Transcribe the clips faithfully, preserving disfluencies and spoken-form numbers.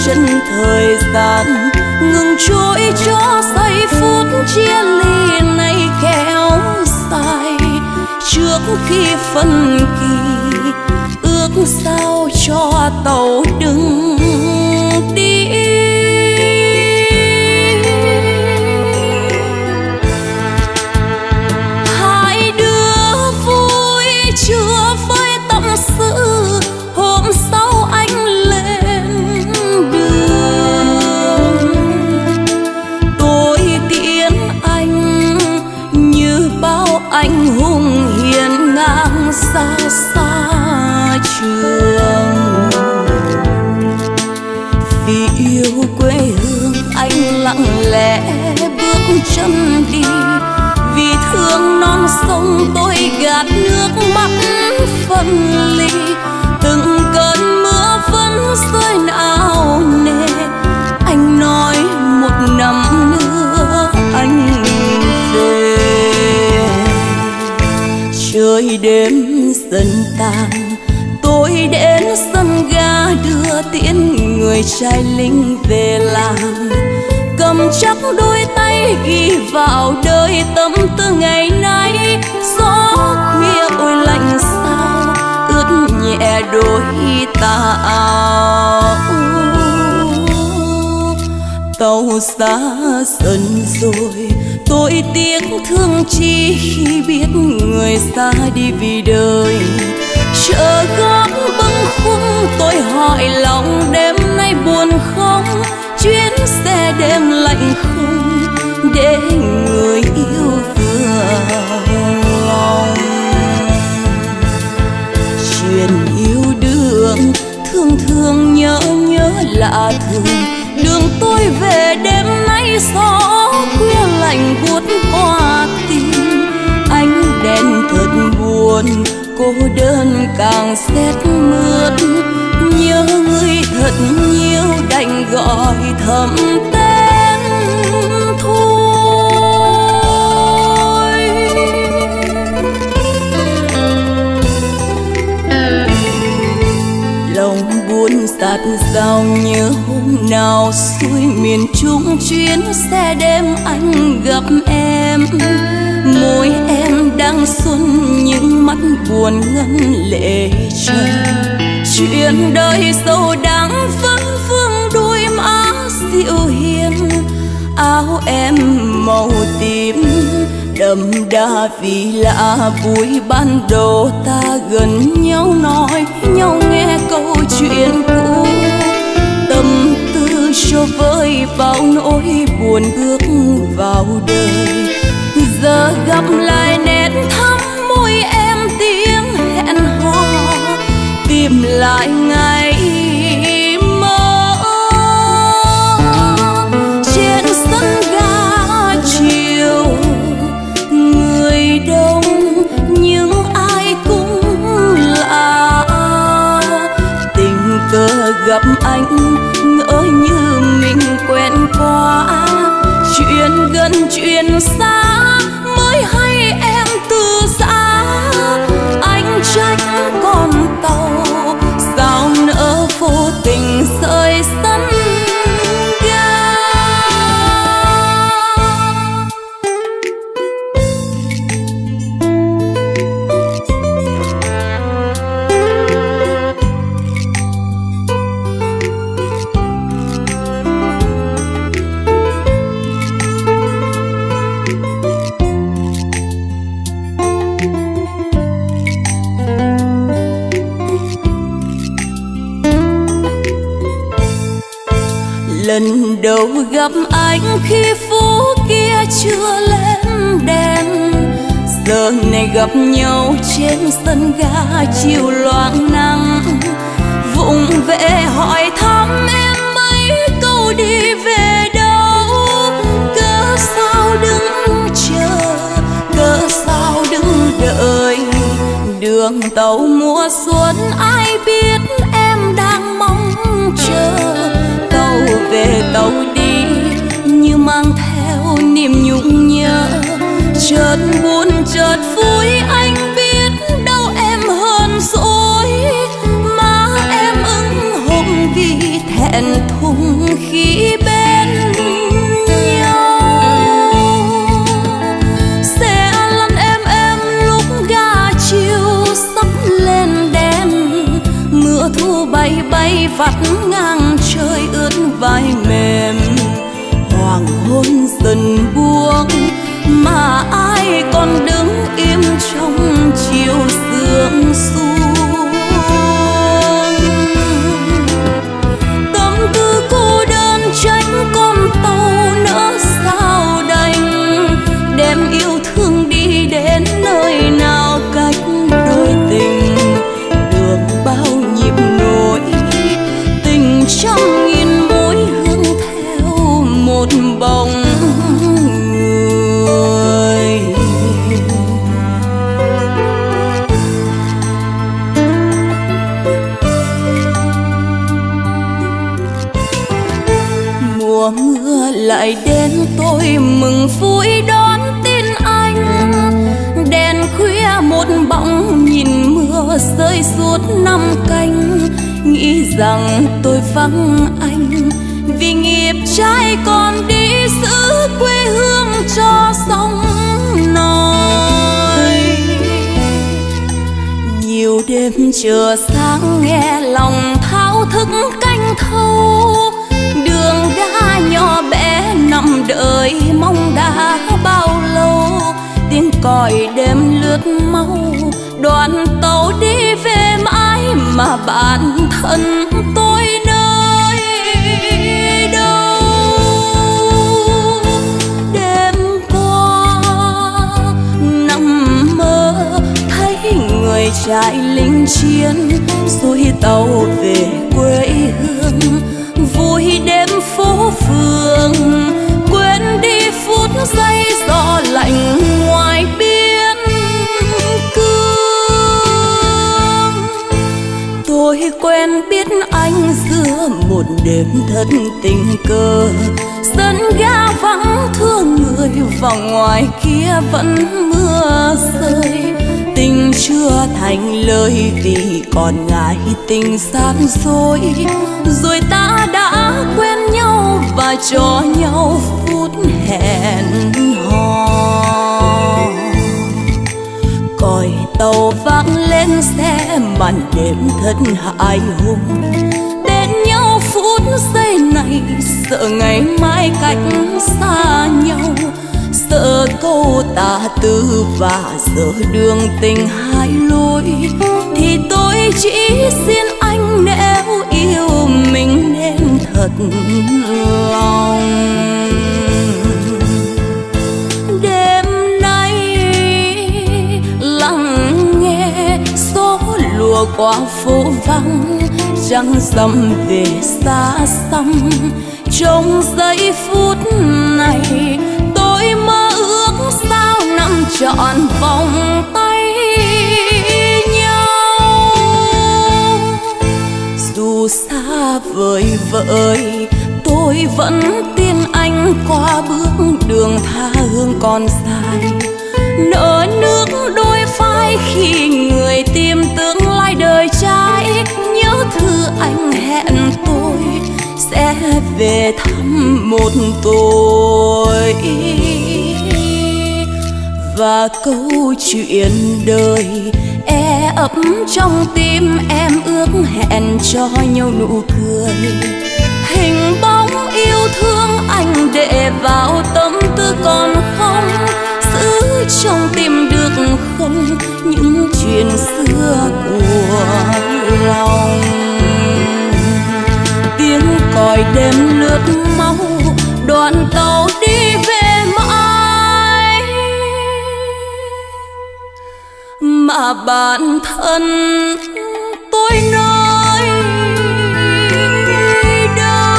chân thời gian ngừng trôi cho giây phút chia ly này kéo dài. Trước khi phân kỳ ước sao cho tàu đừng đi. Hai đứa vui chưa với tâm sự, hôm sau anh lên đường. Tôi tiễn anh như bao anh hùng hiền ngang xa xa trường. Vì yêu quê hương anh lặng lẽ bước chân đi, vì thương non sông tôi gạt nước mắt phân ly. Từng cơn mưa vẫn rơi nào nề, anh nói một năm nữa anh về. Trời đêm dần tàn tôi đến sân ga đưa tiễn người trai lính về làng. Cầm chắc đôi tay ghi vào đời tâm tư ngày nay. Gió khuya ôi lạnh sao ướt nhẹ đôi tà áo. Tàu xa dần rồi tôi tiếc thương chi khi biết người xa đi vì đời. Chợ góc bâng khuâng tôi hỏi lòng đêm nay buồn không, chuyến xe đêm lạnh không để người yêu vừa lòng. Chuyện yêu đương thương thương nhớ nhớ lạ thường, đường tôi về đêm nay gió khuya lạnh buốt qua tim. Ánh đèn thật buồn cô đơn càng rét mướt, nhớ người thật nhiều đành gọi thầm tên thôi. Lòng buồn dạt dào nhớ hôm nào xuôi miền Trung chuyến xe đêm anh gặp em. Môi em đang xuân những mắt buồn ngân lệ trời. Chuyện đời sâu đắng vẫn vương đôi má dịu hiền. Áo em màu tím đậm đà vì lạ buổi ban đầu ta gần nhau nói nhau nghe câu chuyện cũ. Tâm tư cho vơi bao nỗi buồn bước vào đời. Giờ gặp lại nét thắm môi em tiếng hẹn hò, tìm lại ngày mơ. Trên sân ga chiều người đông nhưng ai cũng lạ. Tình cờ gặp anh ngỡ như mình quen qua. Chuyện gần chuyện xa mới hay em từ xa. Anh trách con tàu sao nỡ vô tình rời sân ga. Lần đầu gặp anh khi phố kia chưa lên đèn, giờ này gặp nhau trên sân ga chiều loang nắng. Vụng về hỏi thăm em mấy câu đi về đâu. Cớ sao đứng chờ, cớ sao đứng đợi. Đường tàu mùa xuân ai biết em đang mong chờ. Tàu về tàu đi như mang theo niềm nhung nhớ. Chợt buồn chợt vui anh biết đâu em hơn dỗi. Má em ửng hồng vì thẹn thùng bay vắt ngang trời ướt vai mềm. Hoàng hôn dần buông mà ai còn đứng im trong chiều sương xuống. Tâm tư cô đơn tránh con tàu nỡ sao đành, đem yêu thương đi đến nơi nào cách đôi tình. Đường bao nhịp nỗi tình trăm nghìn mối hương theo một bóng người. Mùa mưa lại đến tôi mừng vui đón tin anh. Đèn khuya một bóng nhìn mưa rơi suốt năm canh. Nghĩ rằng tôi vắng anh vì nghiệp trai còn đi giữ quê hương cho sông nổi. Nhiều đêm chờ sáng nghe lòng thao thức canh thâu. Đường đá nhỏ bé nằm đợi mong đã bao lâu. Tiếng còi đêm lướt mau, đoàn tàu đi về mãi mà bản thân tôi nơi đâu. Đêm qua nằm mơ thấy người trại lính chiến, xuôi tàu về quê hương. Vui đêm phố phường, quên đi phút giây gió lạnh ngoài biên cương. Tôi quen biết anh giữa một đêm thất tình cờ. Sân ga vắng thương người, vòng ngoài kia vẫn mưa rơi. Tình chưa thành lời vì còn ngại tình gian dối. Rồi ta đã quen nhau và cho nhau phút hẹn hò. Còi tàu vang lên xe màn đêm thật hài hùng. Bên nhau phút giây này, sợ ngày mai cách xa nhau. Sợ câu tà tư và giờ đường tình hai lối. Thì tôi chỉ xin anh nếu yêu mình nên thật lòng. Đêm nay lắng nghe gió lùa qua phố vắng. Trăng rằm về xa xăm, trong giây phút này tôi mơ ước sao nằm trọn vòng tay nhau. Dù xa vời vợi tôi vẫn tin anh qua bước đường tha hương còn dài. Nở nước đôi vai khi người tìm tương lai đời trai. Nhớ thư anh hẹn tôi sẽ về thăm một tôi. Và câu chuyện đời e ấp trong tim em ước hẹn cho nhau nụ cười. Hình bóng yêu thương anh để vào tâm tư còn không. Giữ trong tim được không những chuyện xưa của lòng. Tiếng còi đêm lướt mau, đoàn tàu đi về mãi mà bản thân tôi nơi đâu.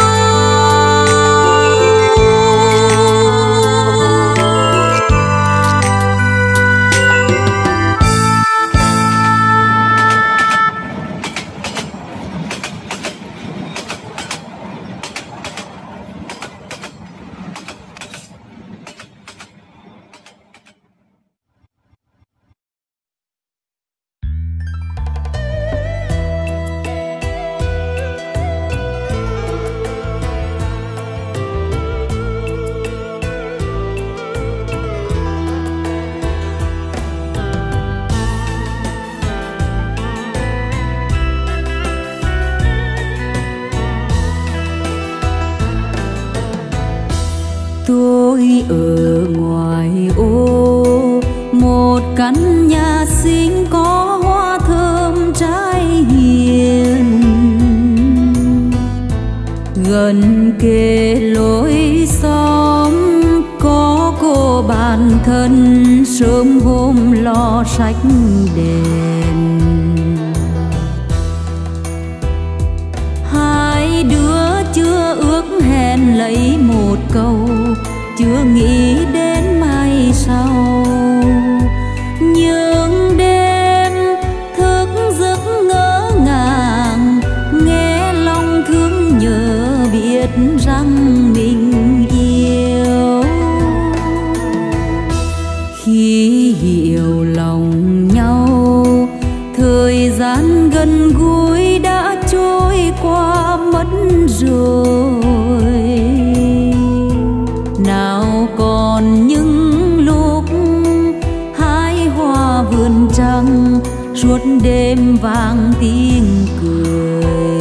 gần kề lối xóm có cô bạn thân sớm hôm lo sách đèn. Hai đứa chưa ước hẹn lấy một câu, chưa nghĩ đến mai sau. Nhưng đêm thức giấc ngỡ ngàng, nghe lòng thương nhớ biết rằng mình yêu. Khi hiểu lòng nhau, thời gian gần gũi đã trôi qua mất rồi. Nào còn những lúc hái hoa vườn trăng, suốt đêm vang tiếng cười.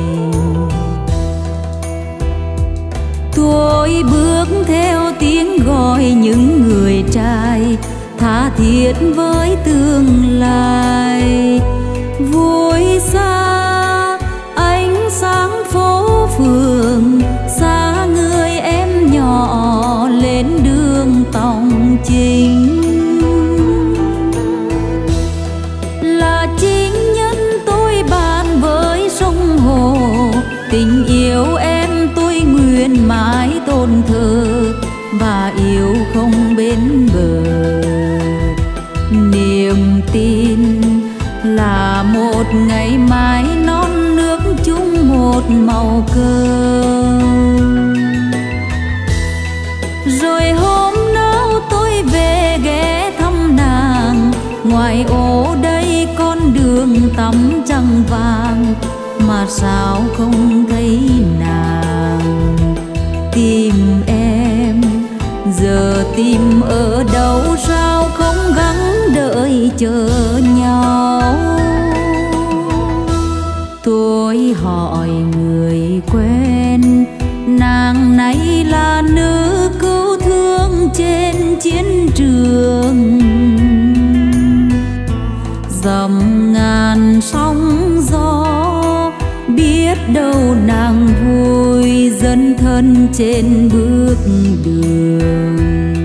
Tôi bước theo tiếng gọi những người trai, tha thiết với tương lai. Vui xa ánh sáng phố phường, xa người em nhỏ lên đường tòng chính. Là chính nhân tôi bàn với sông hồ, tình yêu em tôi nguyện mãi tôn thờ và yêu không bến bờ. Niềm tin là một ngày mai non nước chung một màu cơm. Rồi hôm nào tôi về ghé thăm nàng, ngoài ô đây con đường tắm trăng vàng, mà sao không thấy nàng. Tìm em giờ tìm ở đâu, sao không gắng đợi chờ nhau. Tôi hỏi người quen, nàng này là nữ cứu thương trên chiến trường. Dầm ngàn sóng gió, biết đâu nàng vui dấn thân trên bước đường.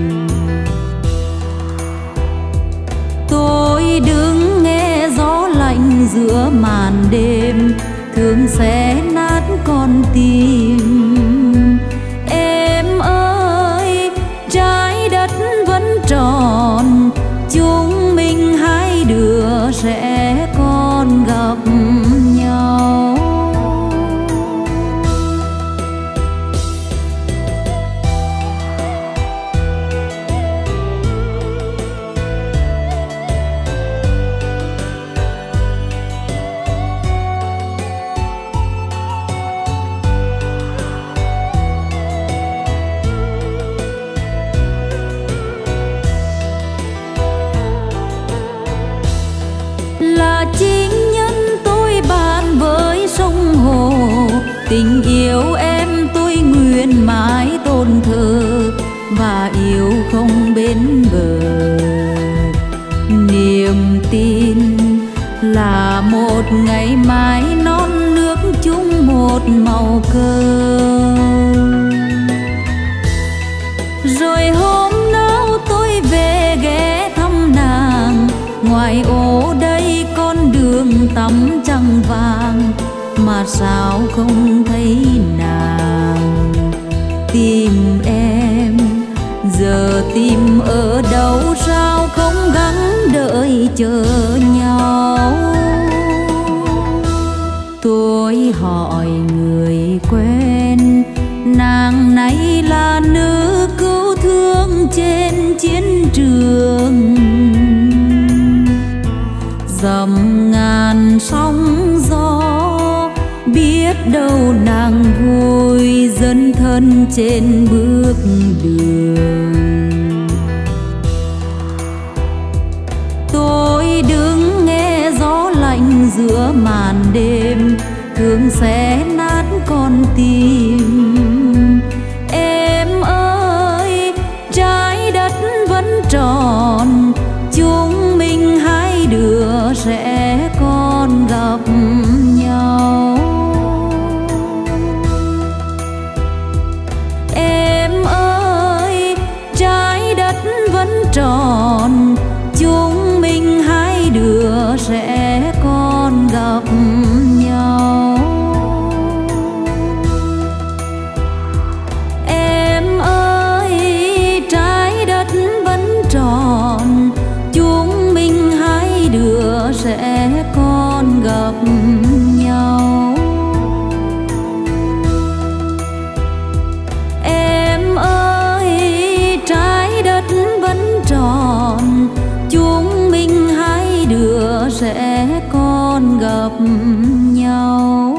Tôi đứng nghe gió lạnh giữa màn đêm, thương xé nát con tim. Em ơi trái đất vẫn tròn, chúng mình hai đứa sẽ còn gặp nhau. Là chính nhân tôi bàn với sông hồ, tình yêu em tôi nguyện mãi tôn thờ và yêu không bến bờ. Niềm tin là một ngày mai non nước chung một màu cơm. Rồi hôm nào tôi về ghé thăm nàng, ngoài ô đây con đường tắm trăng vàng, mà sao không thấy nàng. Tìm em giờ tìm ở đâu, sao không gắng đợi chờ nhau. Tôi hỏi người quen, nàng này là nữ cứu thương trên chiến trường. Dầm ngàn sóng gió, biết đâu nàng vui dấn thân trên bước đường. Tôi đứng nghe gió lạnh giữa màn đêm, thương xé nát con tim. Em ơi trái đất vẫn tròn, chúng mình hai đứa sẽ còn gặp nhau. sẽ còn gặp nhau. Em ơi, trái đất vẫn tròn, chúng mình hai đứa sẽ còn gặp nhau.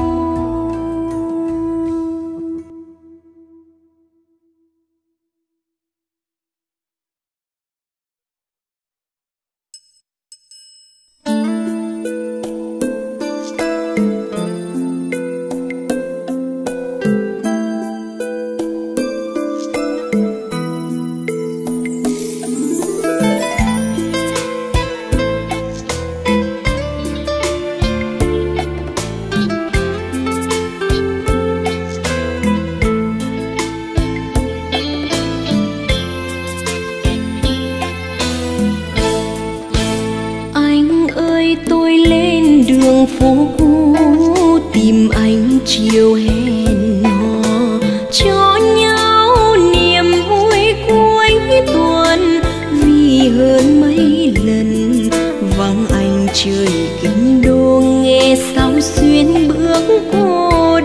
phố cũ tìm anh chiều hẹn hò cho nhau niềm vui cuối tuần, vì hơn mấy lần vắng anh trời kinh đô nghe sao xuyên bước cô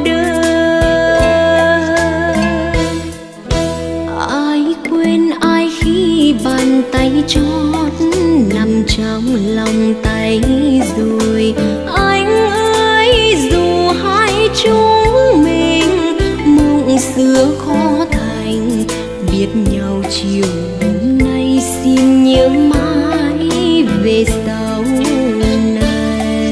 đơn. Ai quên ai khi bàn tay chót nằm trong lòng tay rồi. Anh ơi dù hai chúng mình mộng xưa khó thành, biết nhau chiều hôm nay xin nhớ mãi về sau này.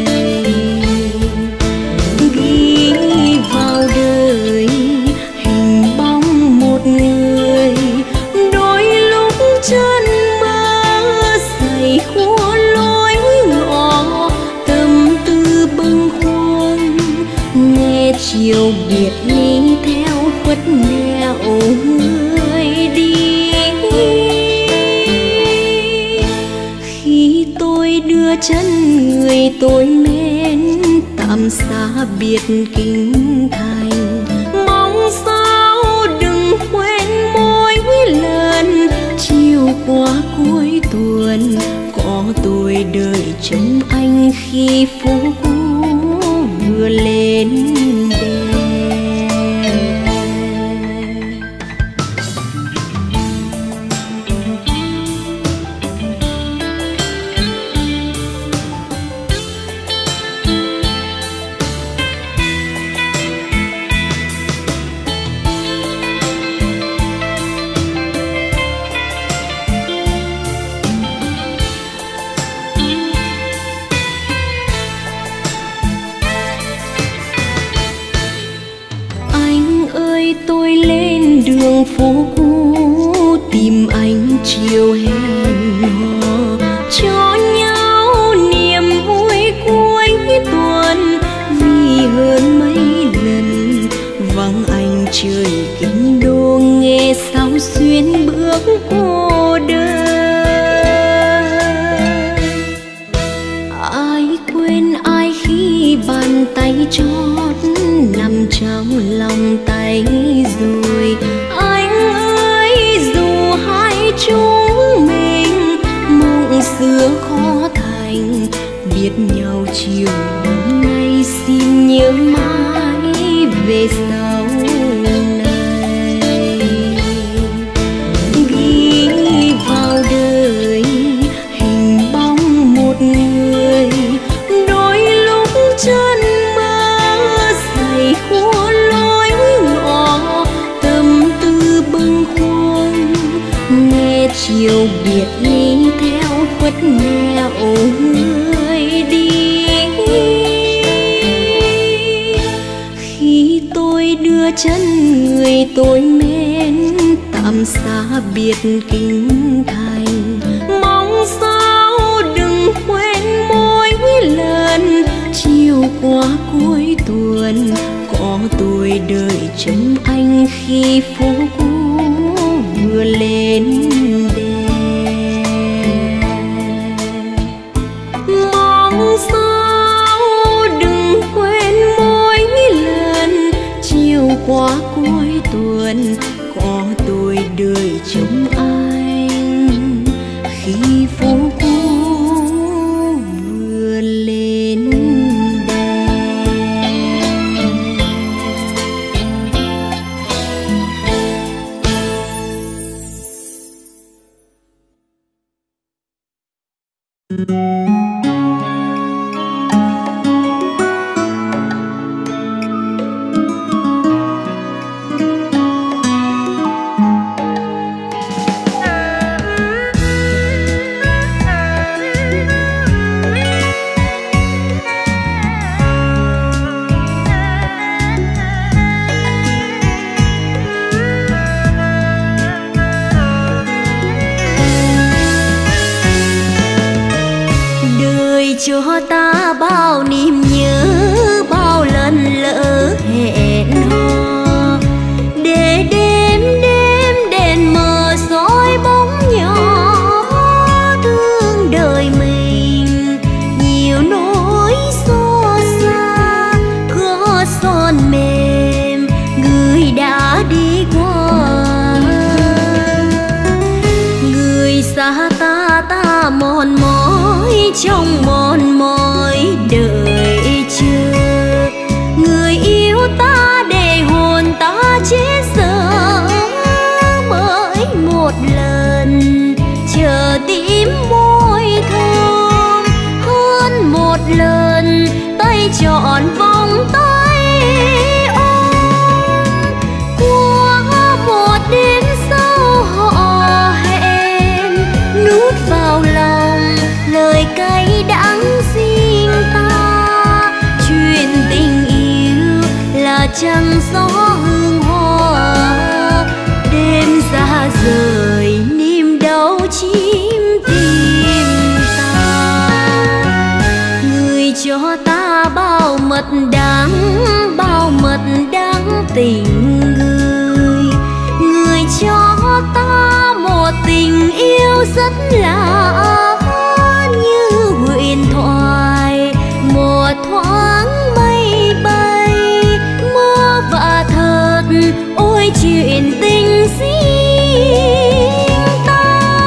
Ghi vào đời hình bóng một người, đôi lúc chân mơ say khua lối ngõ, tâm tư bâng khuâng nghe chiều biệt ly theo khuất nẻo người đi. Khi tôi đưa chân người tôi mến tạm xa biệt kinh thành, mong sao đừng quên mỗi lần chiều qua cuối tuần có tôi đợi trông anh khi phố cũ vừa lên đèn. Tôi lên đường phố cũ tìm anh chiều hẹn hò cho nhau niềm vui cuối tuần, vì hơn mấy lần vắng anh trời kinh đô nghe sao xuyên bước cô đơn. Ai quên ai khi bàn tay chót nằm trong lòng tay rồi. Anh ơi dù hai chúng mình mộng xưa khó thành, biết nhau chiều hôm nay xin nhớ mãi về sau này. Ghi vào đời hình bóng một người, đôi lúc chân mơ say khua lối ngõ, tâm tư bâng khuâng nghe chiều biệt ly theo khuất nẻo người đi. Khi tôi đưa chân người tôi mến tạm xa biệt kinh thành, mong sao đừng quên mỗi lần chiều qua cuối tuần có tôi đợi trông anh khi phố cũ vừa lên đèn. Mong sao đừng quên mỗi lần chiều qua cuối tuần có tôi đợi trông anh khi phố cũ vừa lên. bao niềm nhớ, bao lần lỡ hẹn hò, để đêm đêm đèn mờ soi bóng nhỏ thương đời mình. Nhiều nỗi xót xa khó son mềm, người đã đi qua. Người xa ta ta mòn mỏi trong mòn mỏi đợi chờ, người yêu ta để hồn ta chết giờ. Mới một lần chờ tím môi thơm, hơn một lần tay trọn vòng tay ôm. Qua một đêm sau họ hẹn, nuốt vào lòng lời cay đắng riêng ta. Chuyện tình yêu là trăng gió hương hoa, đêm ra rời niềm đau chim tim ta. Người cho ta bao mật đắng, bao mật đắng tình người. Người cho ta một tình yêu rất lạ, như huyền thoại một thoáng mây bay. Mơ và thật ôi chuyện tình riêng ta.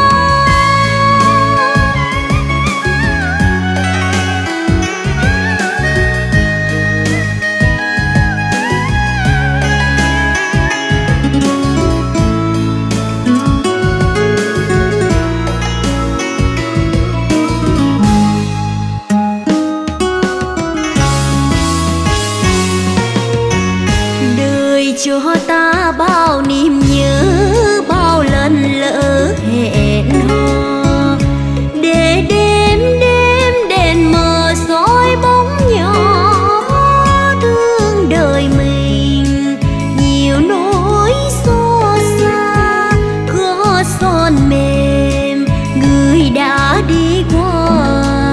Đời cho ta bao niềm nhớ, bao lần lỡ hẹn hò, để đêm đêm đèn mờ soi bóng nhỏ thương đời mình. Nhiều nỗi xót xa khó son mềm, người đã đi qua.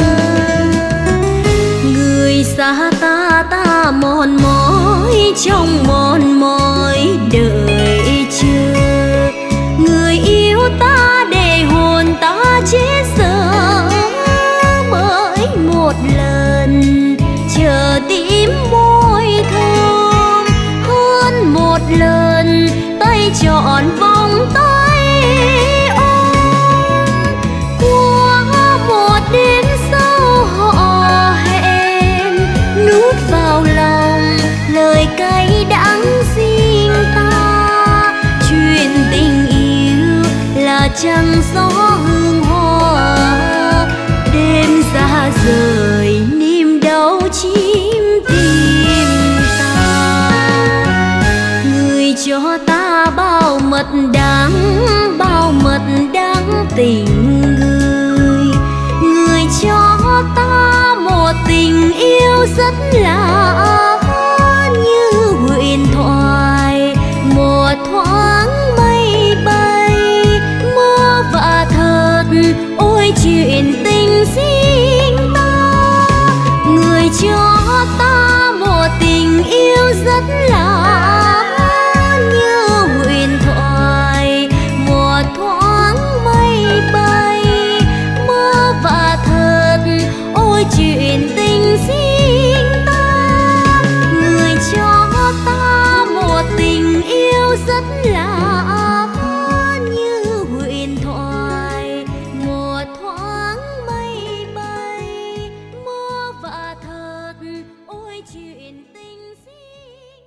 Người xa ta ta mòn mỏi trong mòn mỏi đợi chờ, người yêu ta để hồn ta chết giờ. Mới một lần chờ tím môi thơm, hơn một lần tay trọn vòng tay ôm. Qua một đêm sau họ hẹn, nuốt vào lòng lời cay đắng riêng ta. Chuyện tình yêu là trăng gió hương hoa, đêm ra rời niềm đau chim tim ta. Người cho ta bao mật đắng, bao mật đắng tình người. Người cho ta một tình yêu rất lạ, như huyền thoại một thoáng mây bay. Mơ và thật ôi chuyện tình riêng ta. Người cho ta một tình yêu rất lạ, như huyền thoại một thoáng mây bay. Mơ và thật ôi chuyện tình riêng ta. Người cho ta một tình yêu rất lạ, như huyền thoại một thoáng mây bay. Mơ và thật ôi chuyện tình riêng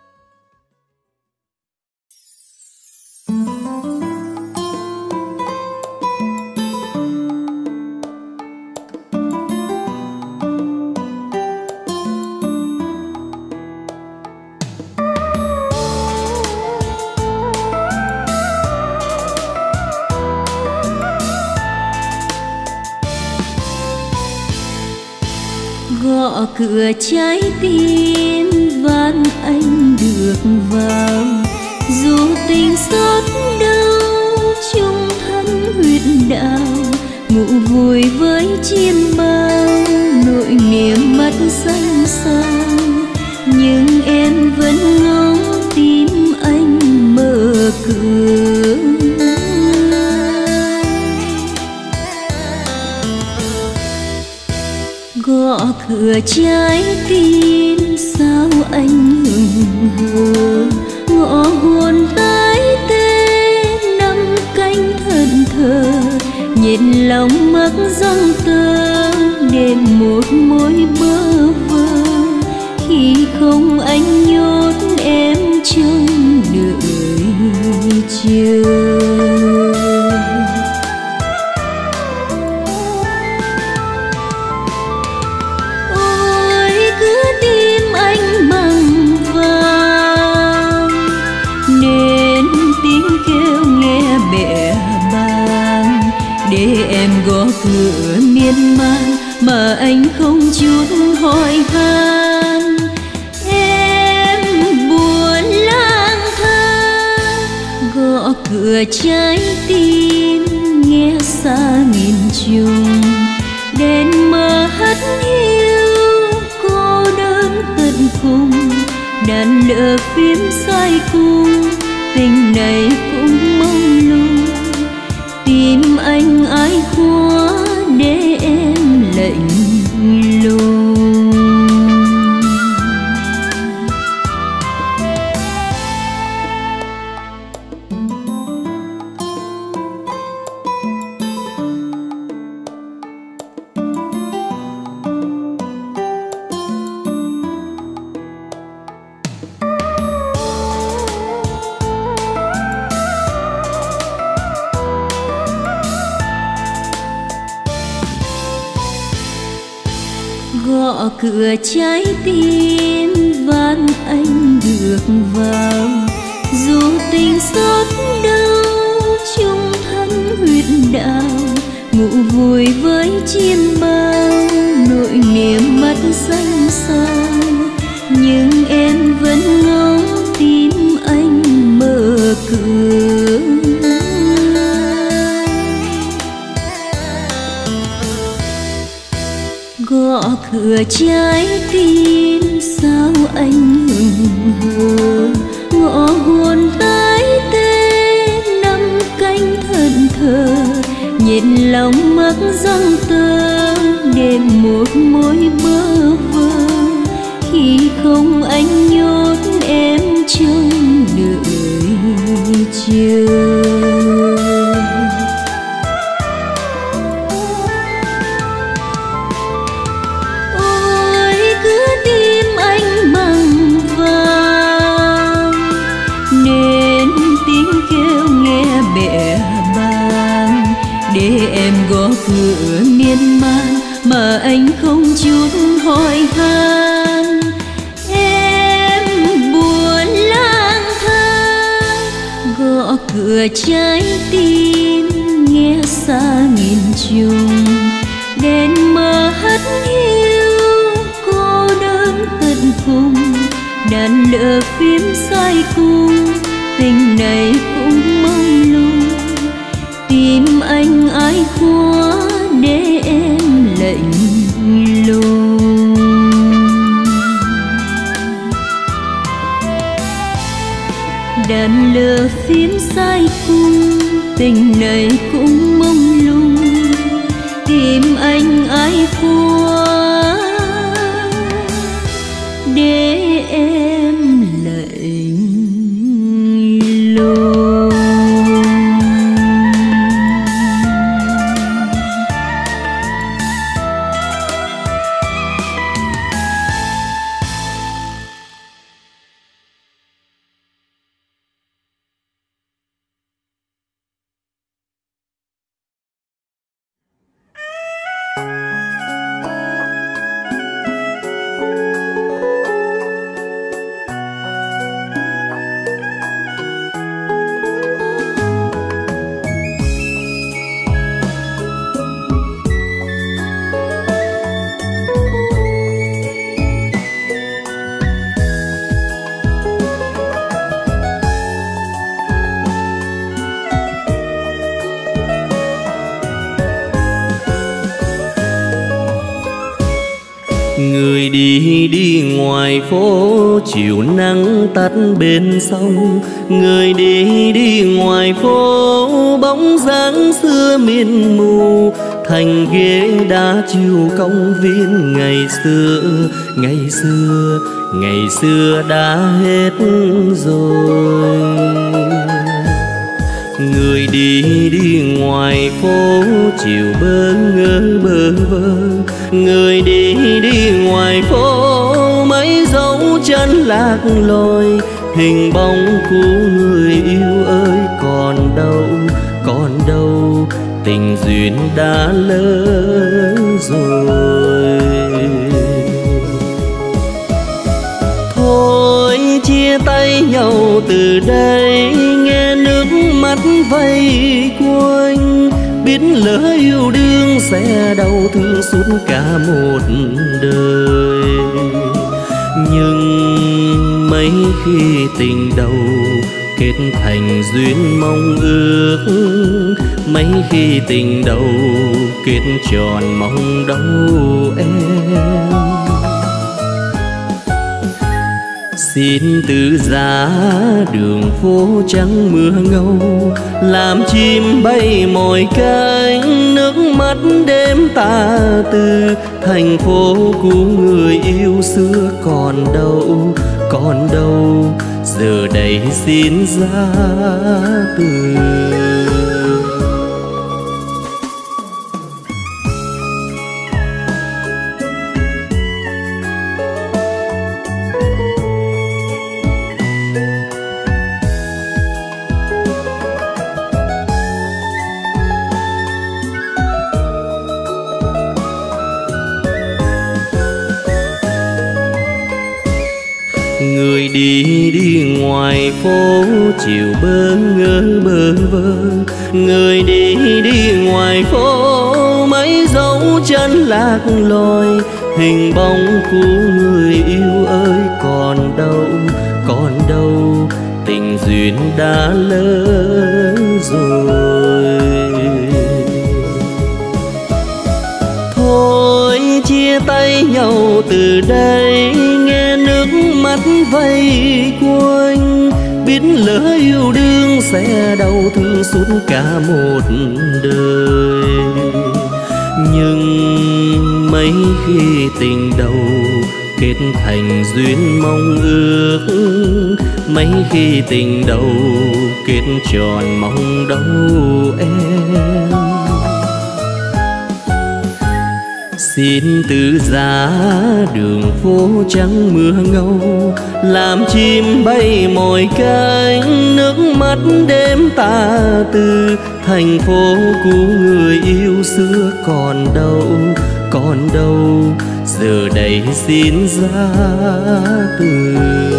gõ cửa trái tim van anh được vào, dù tình xót đau chung thân huyết đạo ngủ vui với chim bao, nỗi niềm mắt xanh sao, nhưng em vẫn ngóng tim anh mở cửa. Gõ cửa trái tim sao anh hững hờ, ngõ hồn tái tê năm cánh thân thờ, nhìn lòng mắc răng tơ đêm một mối bơ vơ, khi không anh nhốt em trong đợi chờ. Ôi cứ tim anh bằng vàng, nên tiếng kêu nghe bẽ bàng, để em gõ cửa miên man mà anh không chút hỏi han. Em buồn lang thang gõ cửa trái tim nghe xa nghìn trùng, đèn mờ hắt hiu cô đơn tận cùng, đàn lửa phím sai cung, tình này cũng mông lung. Tim anh ai khóa để em lạnh lùng. Gõ cửa trái tim van anh được vào, dù tình xót đau chung thân huyết đạo, ngủ vui với chim bao, nỗi niềm mắt xanh sao, nhưng em vẫn ngóng tim anh mở cửa. Gõ cửa trái tim sao anh hững hờ, ngõ hồn tái tê năm cánh thân thờ, nhìn lòng mắc răng tơ đêm một mối bơ vơ, khi không anh nhốt em trong đợi chờ. Để em gõ cửa miên man mà anh không chút hỏi han. Em buồn lang thang gõ cửa trái tim nghe xa nghìn trùng, đèn mờ hắt hiu cô đơn tận cùng, đàn lửa phím sai cung, tình này cũng mông lung. Tim anh ai khóa để em lạnh lùng. Đàn lửa phím sai cung, tình này cũng mông lung. Tim anh ai khóa để em lạnh lùng. Người đi đi ngoài phố, chiều nắng tắt bên sông. Người đi đi ngoài phố, bóng dáng xưa miên mù. Thành ghế đá chiều công viên ngày xưa, ngày xưa, ngày xưa đã hết rồi. Người đi đi ngoài phố, chiều bơ ngơ bơ vơ. Người đi đi ngoài phố, mấy dấu chân lạc lối. Hình bóng của người yêu ơi còn đâu, còn đâu. Tình duyên đã lỡ rồi. Thôi chia tay nhau từ đây, nghe nước mắt vây quanh. Biết lỡ yêu đương sẽ đau thương suốt cả một đời. Nhưng mấy khi tình đầu kết thành duyên mong ước, mấy khi tình đầu kết tròn mong đâu em. Xin từ giá đường phố trắng mưa ngâu, làm chim bay mỏi cánh. Nước mắt đêm tà tư, thành phố của người yêu xưa còn đâu, còn đâu. Giờ đây xin ra từ. Người đi đi ngoài phố, chiều bơ ngơ bơ vơ. Người đi đi ngoài phố, mấy dấu chân lạc lối. Hình bóng của người yêu ơi còn đâu, còn đâu. Tình duyên đã lỡ rồi. Thôi chia tay nhau từ đây, nghe nước mắt vây quanh. Biết lỡ yêu đương sẽ đau thương suốt cả một đời. Nhưng mấy khi tình đầu kết thành duyên mong ước, mấy khi tình đầu kết tròn mong đâu em. Xin từ giá đường phố trắng mưa ngâu, làm chim bay mỏi cánh. Nước mắt đêm tà tư, thành phố của người yêu xưa còn đâu, còn đâu. Giờ đây xin ra từ.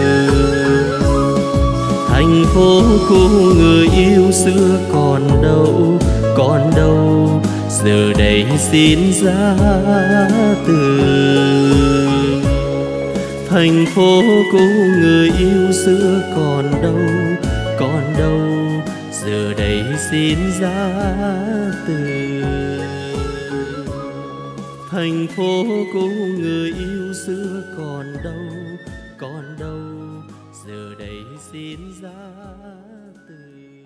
Thành phố của người yêu xưa còn đâu, còn đâu. Giờ đây xin ra từ. Thành phố của người yêu xưa còn đâu, còn đâu. Giờ đây xin ra từ. Thành phố của người yêu xưa còn đâu, còn đâu. Giờ đây xin ra từ.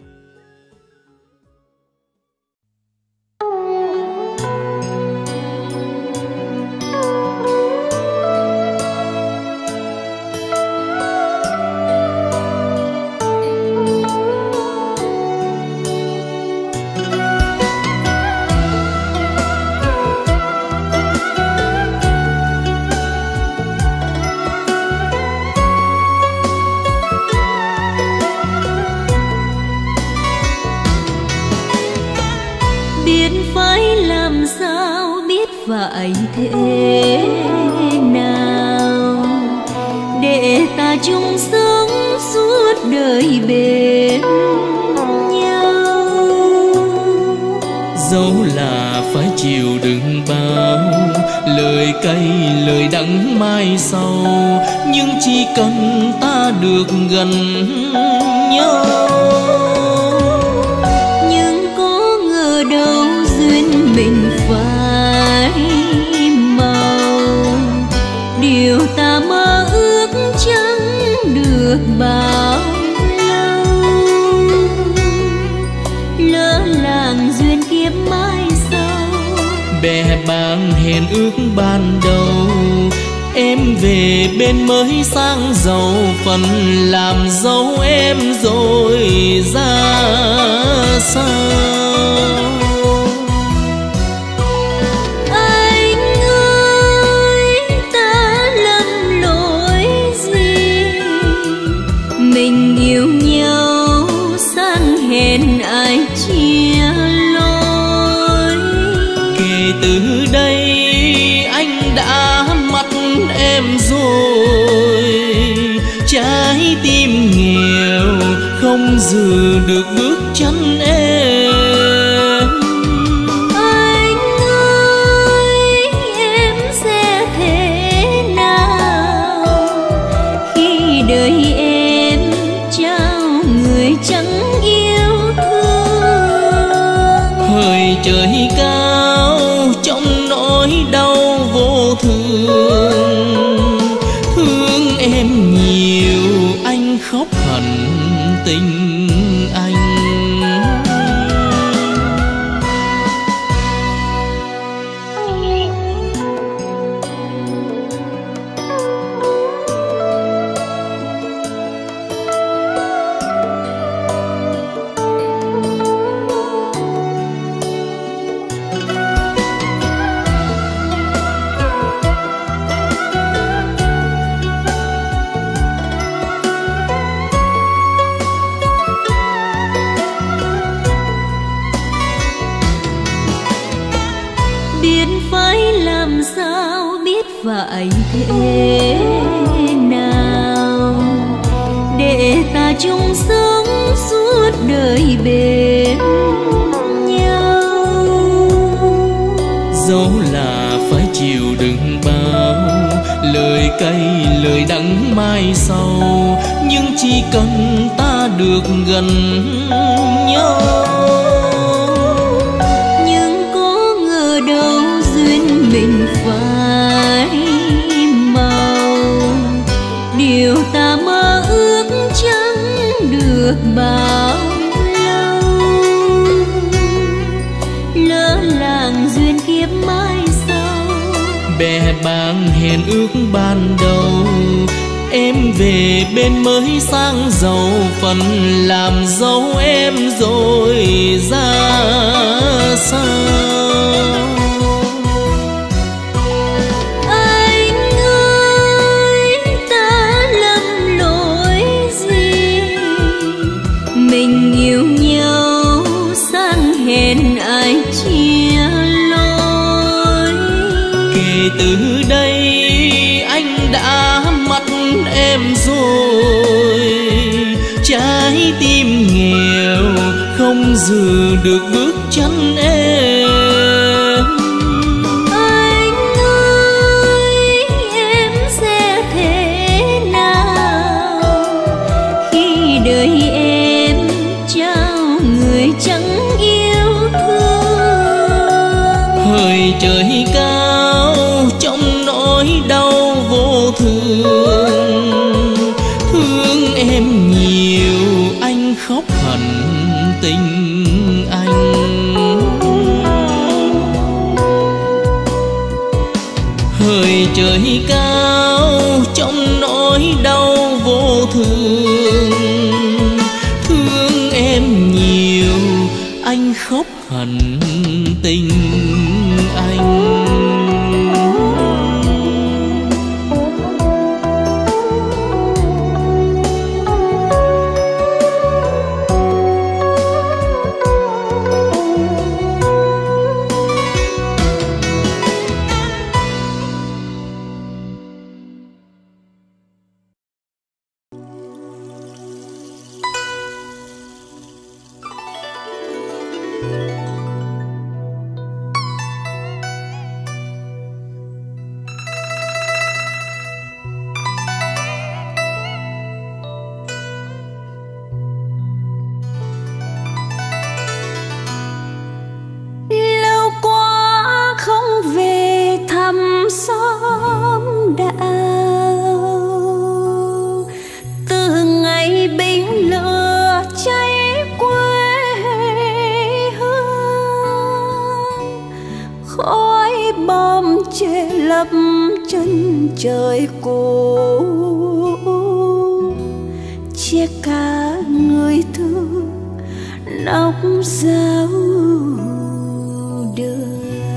Phải thế nào để ta chung sống suốt đời bên nhau? Dẫu là phải chịu đựng bao lời cay lời đắng mai sau, nhưng chỉ cần ta được gần nhau. Nhưng có ngờ đâu duyên mình phải màu, ước ban đầu. Em về bên mới sang giàu, phần làm dâu em rồi ra sao? Anh ơi, ta lầm lỗi gì? Mình yêu nhau sang hẹn ai chia lối. Kể từ đây anh đã mất em rồi, trái tim nghèo không giữ được bước chân em. Anh ơi, em sẽ thế nào khi đời em trao người chẳng yêu thương? Hỡi trời cao trong nỗi đau vô thường, thương em nhiều anh khóc hận tình anh. phải thế nào để ta chung sống suốt đời bên nhau? Dẫu là phải chịu đựng bao lời cay lời đắng mai sau, nhưng chỉ cần ta được gần nhau. Nhưng có ngờ đâu duyên mình phải màu, điều ta mơ ước chẳng được bao lâu. Lỡ làng duyên kiếp mai sau, bè bàng hẹn ước ban đầu. Em về bên mới sang giàu, phần làm dâu em rồi ra sao? Anh ơi, ta lầm lỗi gì? Mình yêu nhau sang hẹn ai chia lối. Kể từ đây anh đã mất em rồi, trái tim nghèo không giữ được bước chân em. Anh ơi, em sẽ thế nào khi đời em trao người chẳng yêu thương? Hỡi trời cao trong nỗi đau vô thường, thương em nhiều anh khóc hận tình anh. Hỡi trời cao trong nỗi đau vô thường, thương em nhiều anh khóc hận tình anh. chân trời cổ, che cả người thương nóc giáo đường.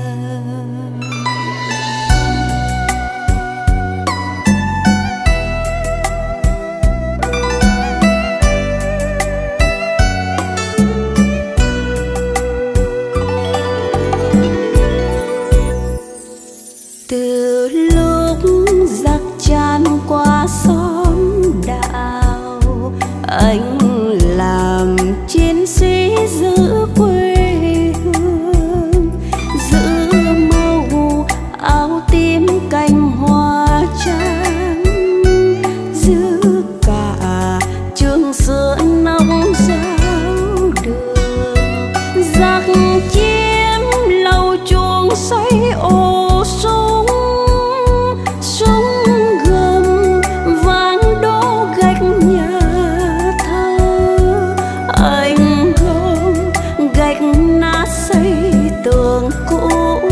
Từ lúc giặc tràn qua xóm đạo, anh làm chiến sĩ giữ quê hương, giữ màu áo tím cành hoa trắng, giữ cả trường xưa nông giáo đường. Giặc chiếm lầu chuồng xây ô súng, súng gầm vang đổ gạch nhà thờ. Anh gom gạch nát xây tường cũ,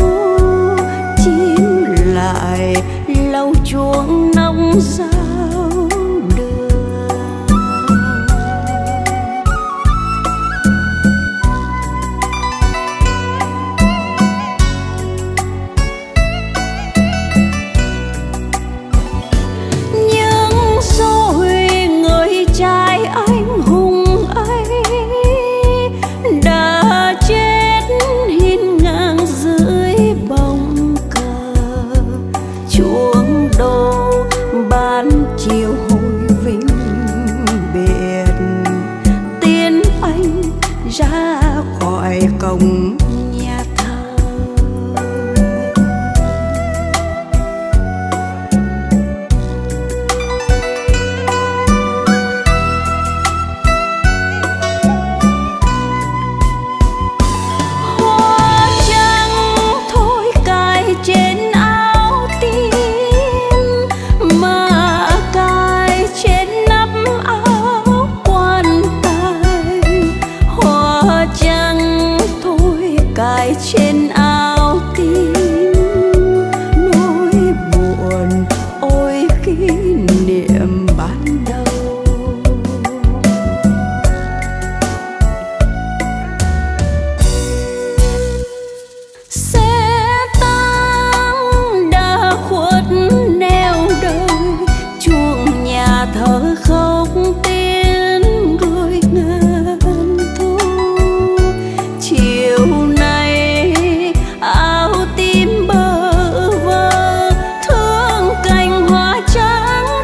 chiếm lại lầu chuồng nông giáo đường. Nhưng rồi người trai anh hùng ấy đã chết hiên ngang dưới bóng cờ. Chuông đô ban chiều hồi vĩnh biệt, tiến anh ra khỏi cổng nhà thờ. Hoa trắng thôi cài trên áo tím, mà cài trên nắp áo quan tài. Hoa trắng thôi cài trên áo tím, nỗi buồn ôi kỷ niệm ban đầu. Xe tăng đã khuất neo đời, chuông nhà thờ khóc tiếng gửi ngàn thu. Chiều nay áo tím bơ vơ, thương cành hoa trắng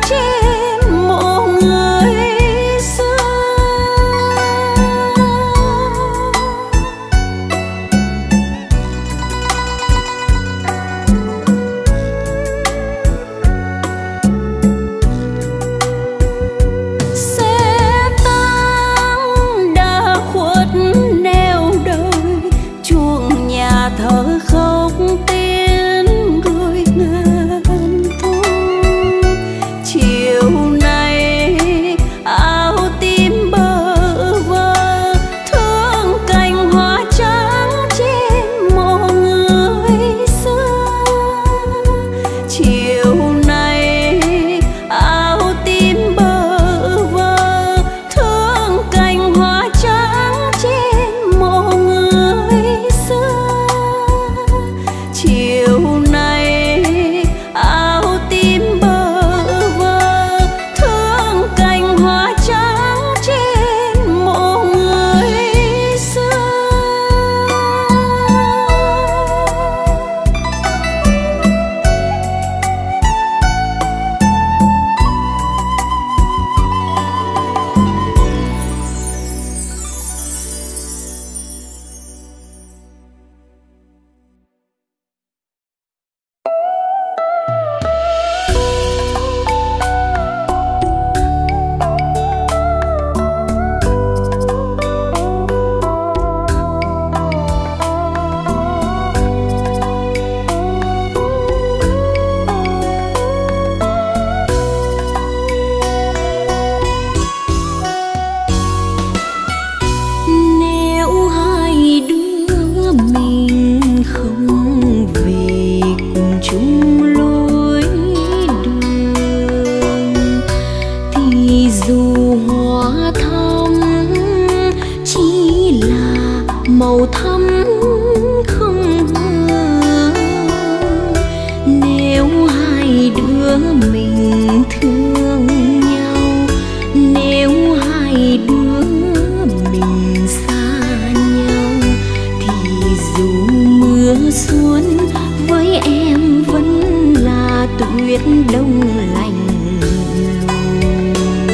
đông lạnh lùng.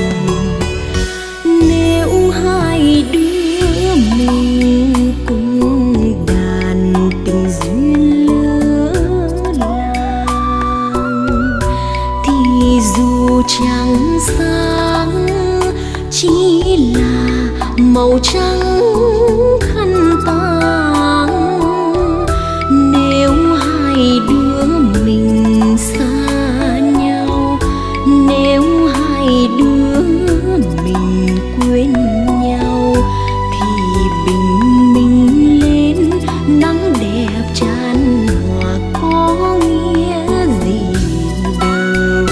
Nếu hai đứa mình cùng đàn tình duyên lứa làng, thì dù trăng sáng chỉ là màu trắng khăn tang. Nếu hai đứa mình xa nhau, nếu hai đứa mình quên nhau, thì bình minh lên nắng đẹp tràn hòa có nghĩa gì đâu.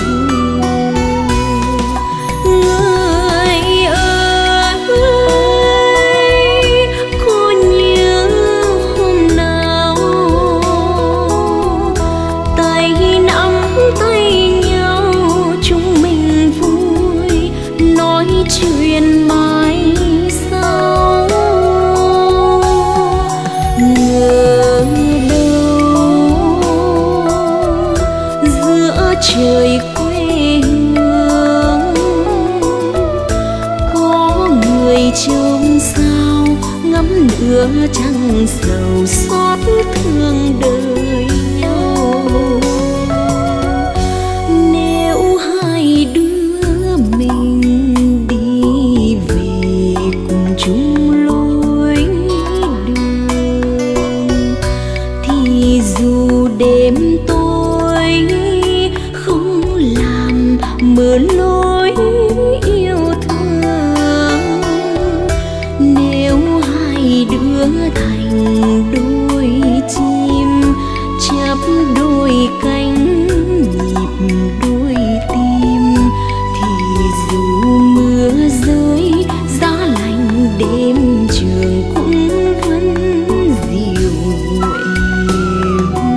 Người ơi, có nhớ hôm nào tay nắm tay nhau chúng mình vui nói chuyện mãi sau. Ngờ đâu giữa trời quê hương có người trông sao ngắm nửa trăng sầu xót thương đời nhau. Nếu hai đứa mình đi về cùng chung lối đường, thì dù đêm tối không làm mờ lối yêu thương. Nếu hai đứa thành đôi chim chắp đôi cánh nhịp đôi tim, thì dù mưa rơi giá lạnh đêm trường cũng vẫn dịu êm.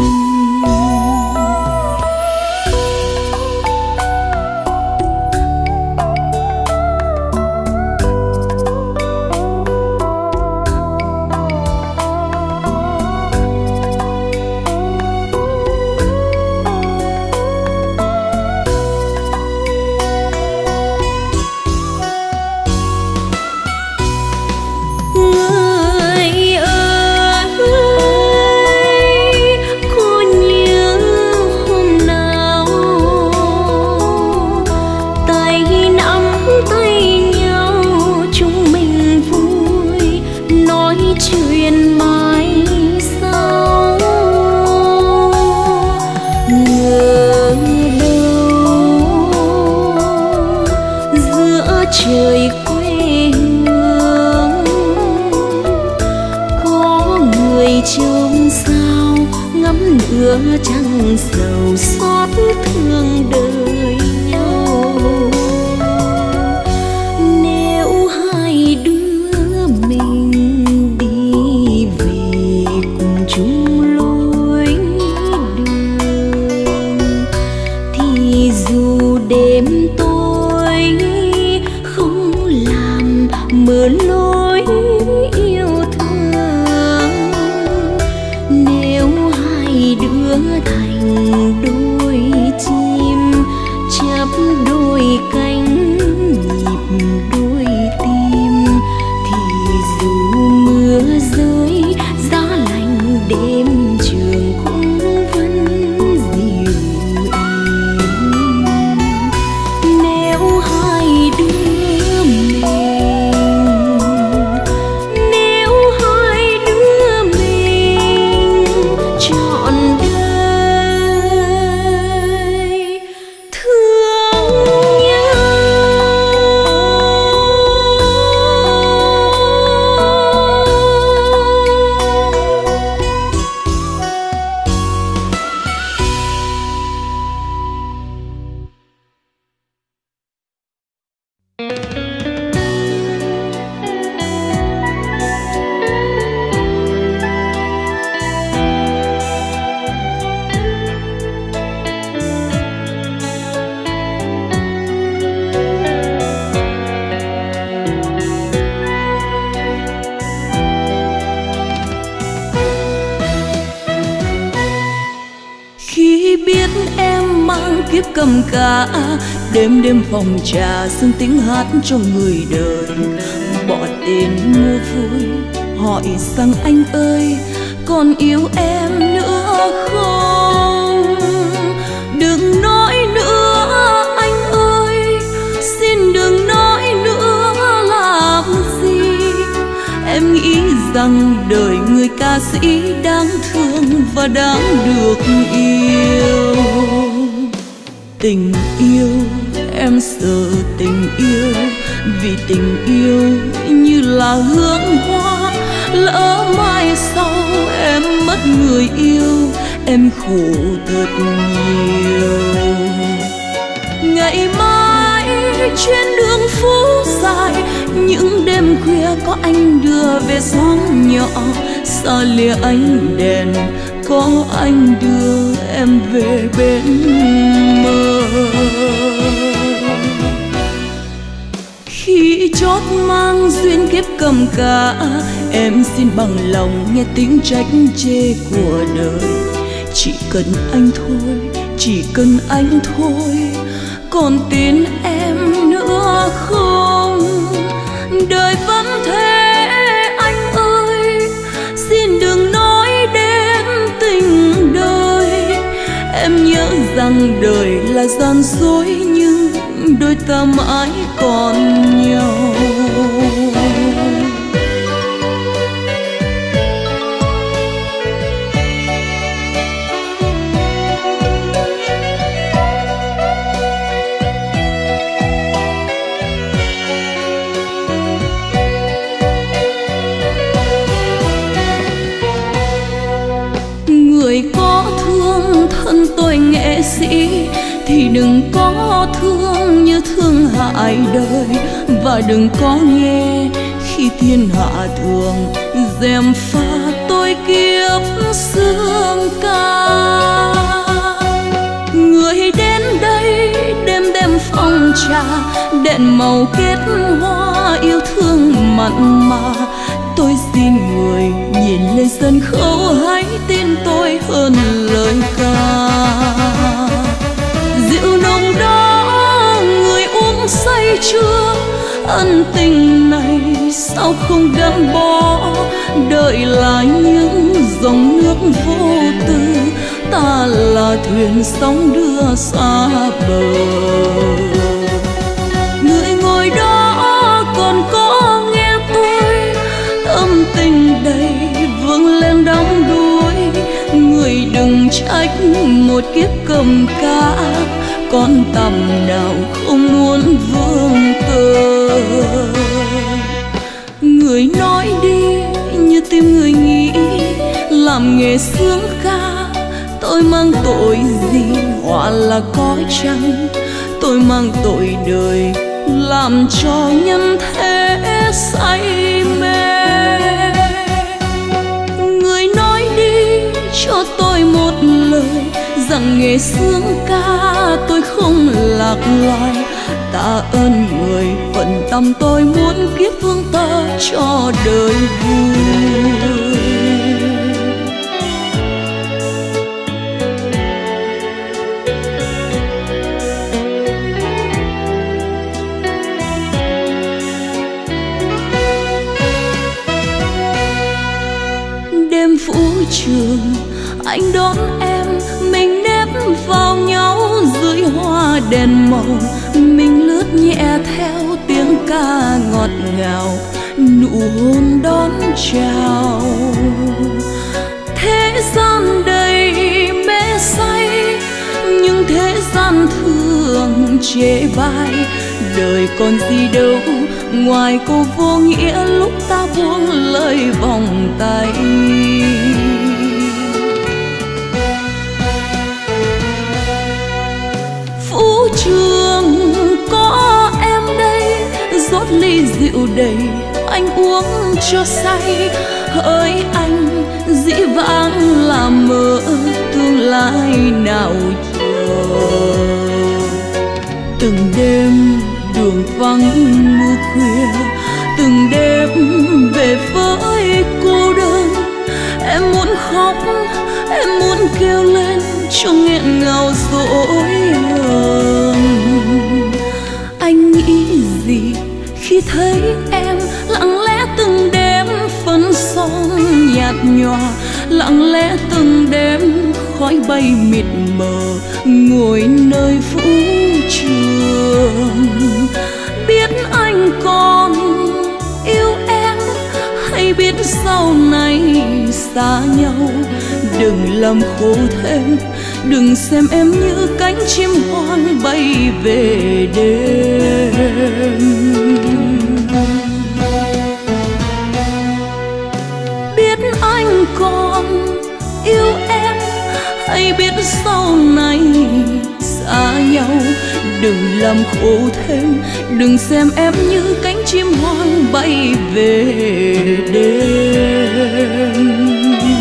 Người ơi, có nhớ hôm nào tay nắm tay nhau chúng mình vui nói chuyện mãi sau. Ngờ đâu giữa trời quê hương có người trông sao ngắm nửa trăng sầu xót thương đời nhau. Nếu hai đứa mình đi về cùng chung lối đường, thì dù đêm tối không làm mờ lối yêu thương. Nếu hai đứa thành đôi chim kiếp cầm cá, đêm đêm phòng trà dâng tiếng hát cho người đời. Bỏ tên mua vui hỏi rằng anh ơi còn yêu em nữa không? Đừng nói nữa anh ơi, xin đừng nói nữa làm gì. Em nghĩ rằng đời người ca sĩ đáng thương và đáng được yêu. Tình yêu em sợ tình yêu, vì tình yêu như là hương hoa, lỡ mai sau em mất người yêu em khổ thật nhiều. Ngày mai trên đường phố dài, những đêm khuya có anh đưa về xóm nhỏ, xa lìa ánh đèn có anh đưa em về bên mơ. Khi chót mang duyên kiếp cầm cá, em xin bằng lòng nghe tiếng trách chê của đời. Chỉ cần anh thôi, chỉ cần anh thôi, còn tin em nữa không? Đời vẫn thế anh ơi, xin đừng nói đến tình đời. Em nhớ rằng đời là gian dối, nhưng đôi ta mãi còn nhau. Người có thương thân tôi nghệ sĩ thì đừng có thương như thương hại đời, và đừng có nghe khi thiên hạ thường gièm pha tôi kiếp xương ca. Người đến đây đêm đêm phong trà, đèn màu kết hoa yêu thương mặn mà. Tôi xin người nhìn lên sân khấu hãy tin tôi hơn lời ca. Rượu nồng đó người uống say chưa, ân tình này sao không gắn bó. Đời là những dòng nước vô tư, ta là thuyền sóng đưa xa bờ. Người ngồi đó còn có nghe tôi, tâm tình đầy vươn lên đắm đuối. Người đừng trách một kiếp cầm cá, con tầm nào không muốn vương tơ. Người nói đi như tim người nghĩ, làm nghề sướng ca tôi mang tội gì? Họa là có chăng tôi mang tội đời, làm cho nhân thế say mê. Người nói đi cho tôi một lời, rằng nghề sướng ca tôi không lạc loài. Tạ ơn người phận tâm tôi muốn kiếp vương tơ cho đời vui. Đêm vũ trường anh đón em, mình nép vào nhau dưới hoa đèn màu. Mình lướt nhẹ theo tiếng ca ngọt ngào, nụ hôn đón chào. Thế gian đầy mê say, nhưng thế gian thường chê bai. Đời còn gì đâu ngoài câu vô nghĩa lúc ta buông lời vòng tay. Vũ trường có em đây, rót ly rượu đầy anh uống cho say. Hỡi anh dĩ vãng là mơ, tương lai nào chờ. Từng đêm đường vắng mưa khuya, từng đêm về với cô đơn. Em muốn khóc, em muốn kêu lên, trong nghẹn ngào dỗi hờn. Anh nghĩ gì khi thấy em lặng lẽ từng đêm phấn son nhạt nhòa, lặng lẽ từng đêm khói bay mịt mờ ngồi nơi vũ trường. Biết anh còn yêu em hay biết sau này xa nhau, đừng làm khổ thêm, đừng xem em như cánh chim hoang bay về đêm. Biết anh còn yêu em hay biết sau này xa nhau, đừng làm khổ thêm, đừng xem em như cánh chim hoang bay về đêm.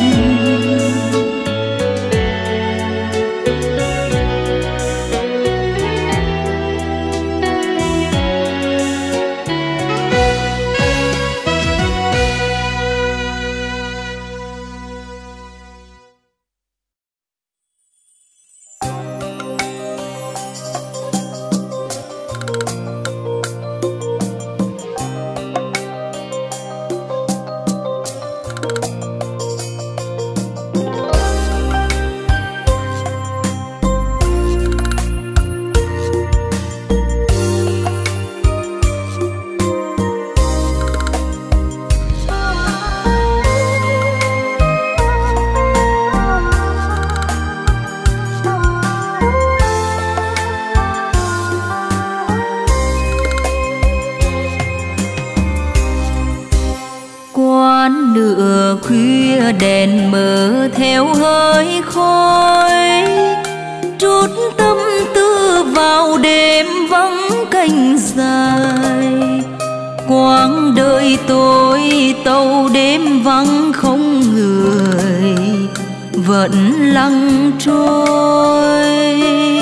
Đèn mờ theo hơi khói, trút tâm tư vào đêm vắng canh dài. Quãng đời tôi tàu đêm vắng không người, vẫn lặng trôi.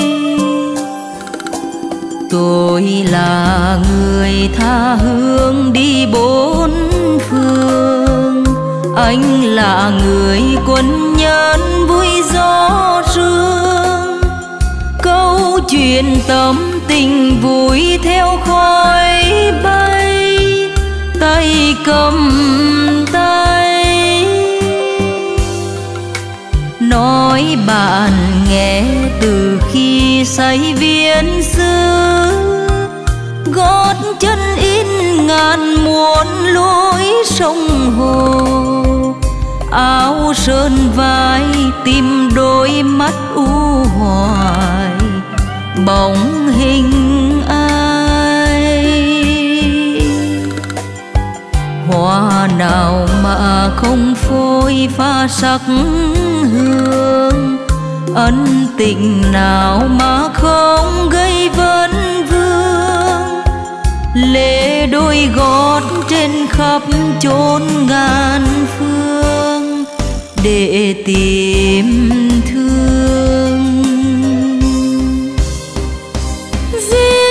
Tôi là người tha hương đi bốn phương, anh là người quân nhân vui gió sương. Câu chuyện tâm tình vui theo khói bay, tay cầm tay. Nói bạn nghe từ khi say viên xưa, gót chân in ngàn muôn lối sông hồ. Áo sơn vai tìm đôi mắt u hoài, bóng hình ai. Hoa nào mà không phôi pha sắc hương, ân tình nào mà không gây vấn vương. Lệ đôi gót trên khắp chốn ngàn phương để tìm thương. Dĩ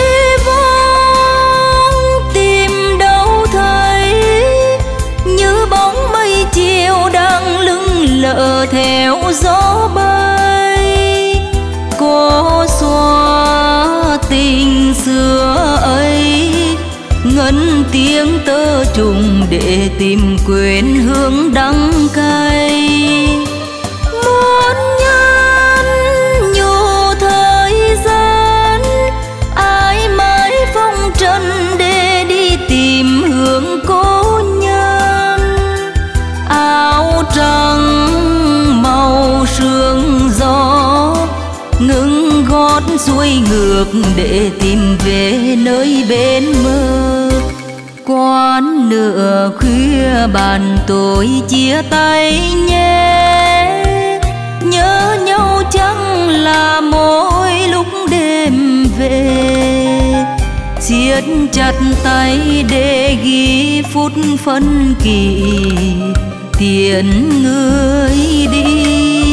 vãng tìm đâu thấy, như bóng mây chiều đang lững lờ theo gió bay. Cố xóa tình xưa ấy, ngân tiếng tơ trùng để tìm quên hương đắng cay. Muốn nhắn nhủ thời gian, ai mãi phong trần để đi tìm hương cố nhân. Áo trắng màu sương gió, ngừng gót xuôi ngược để tìm về nơi bên mơ. Quán nửa khuya bàn tôi chia tay nhé, nhớ nhau chẳng là mỗi lúc đêm về. Siết chặt tay để ghi phút phân kỳ, tiễn người đi.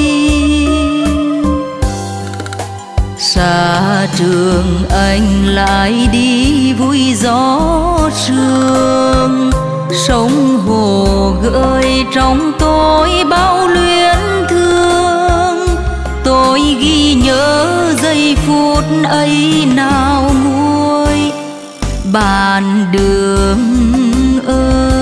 Xa trường anh lại đi vui gió sương, sông hồ gợi trong tôi bao luyến thương. Tôi giây phút ấy nào nguôi bàn đường ơi.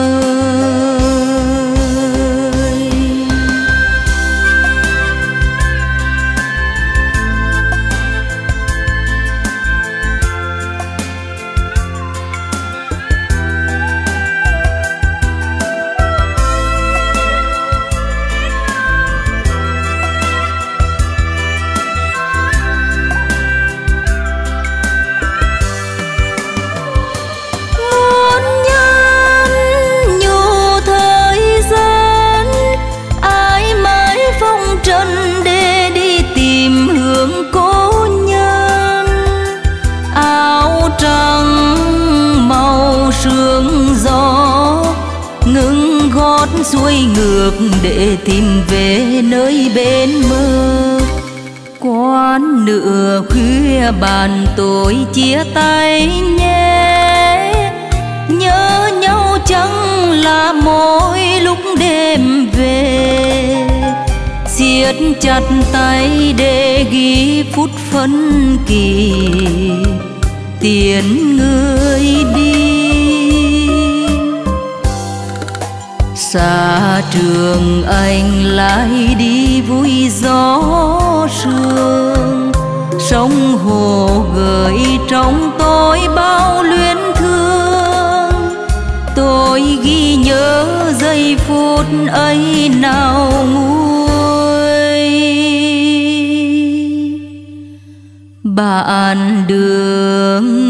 Sương gió ngừng gót xuôi ngược để tìm về nơi bên mơ. Quán nửa khuya bàn tối chia tay nhé, nhớ nhau chẳng là mỗi lúc đêm về. Siết chặt tay để ghi phút phân kỳ tiễn người đi. Xa trường anh lại đi vui gió sương, sông hồ gợi trong tôi bao luyến thương. Tôi ghi nhớ giây phút ấy nào nguôi bạn đường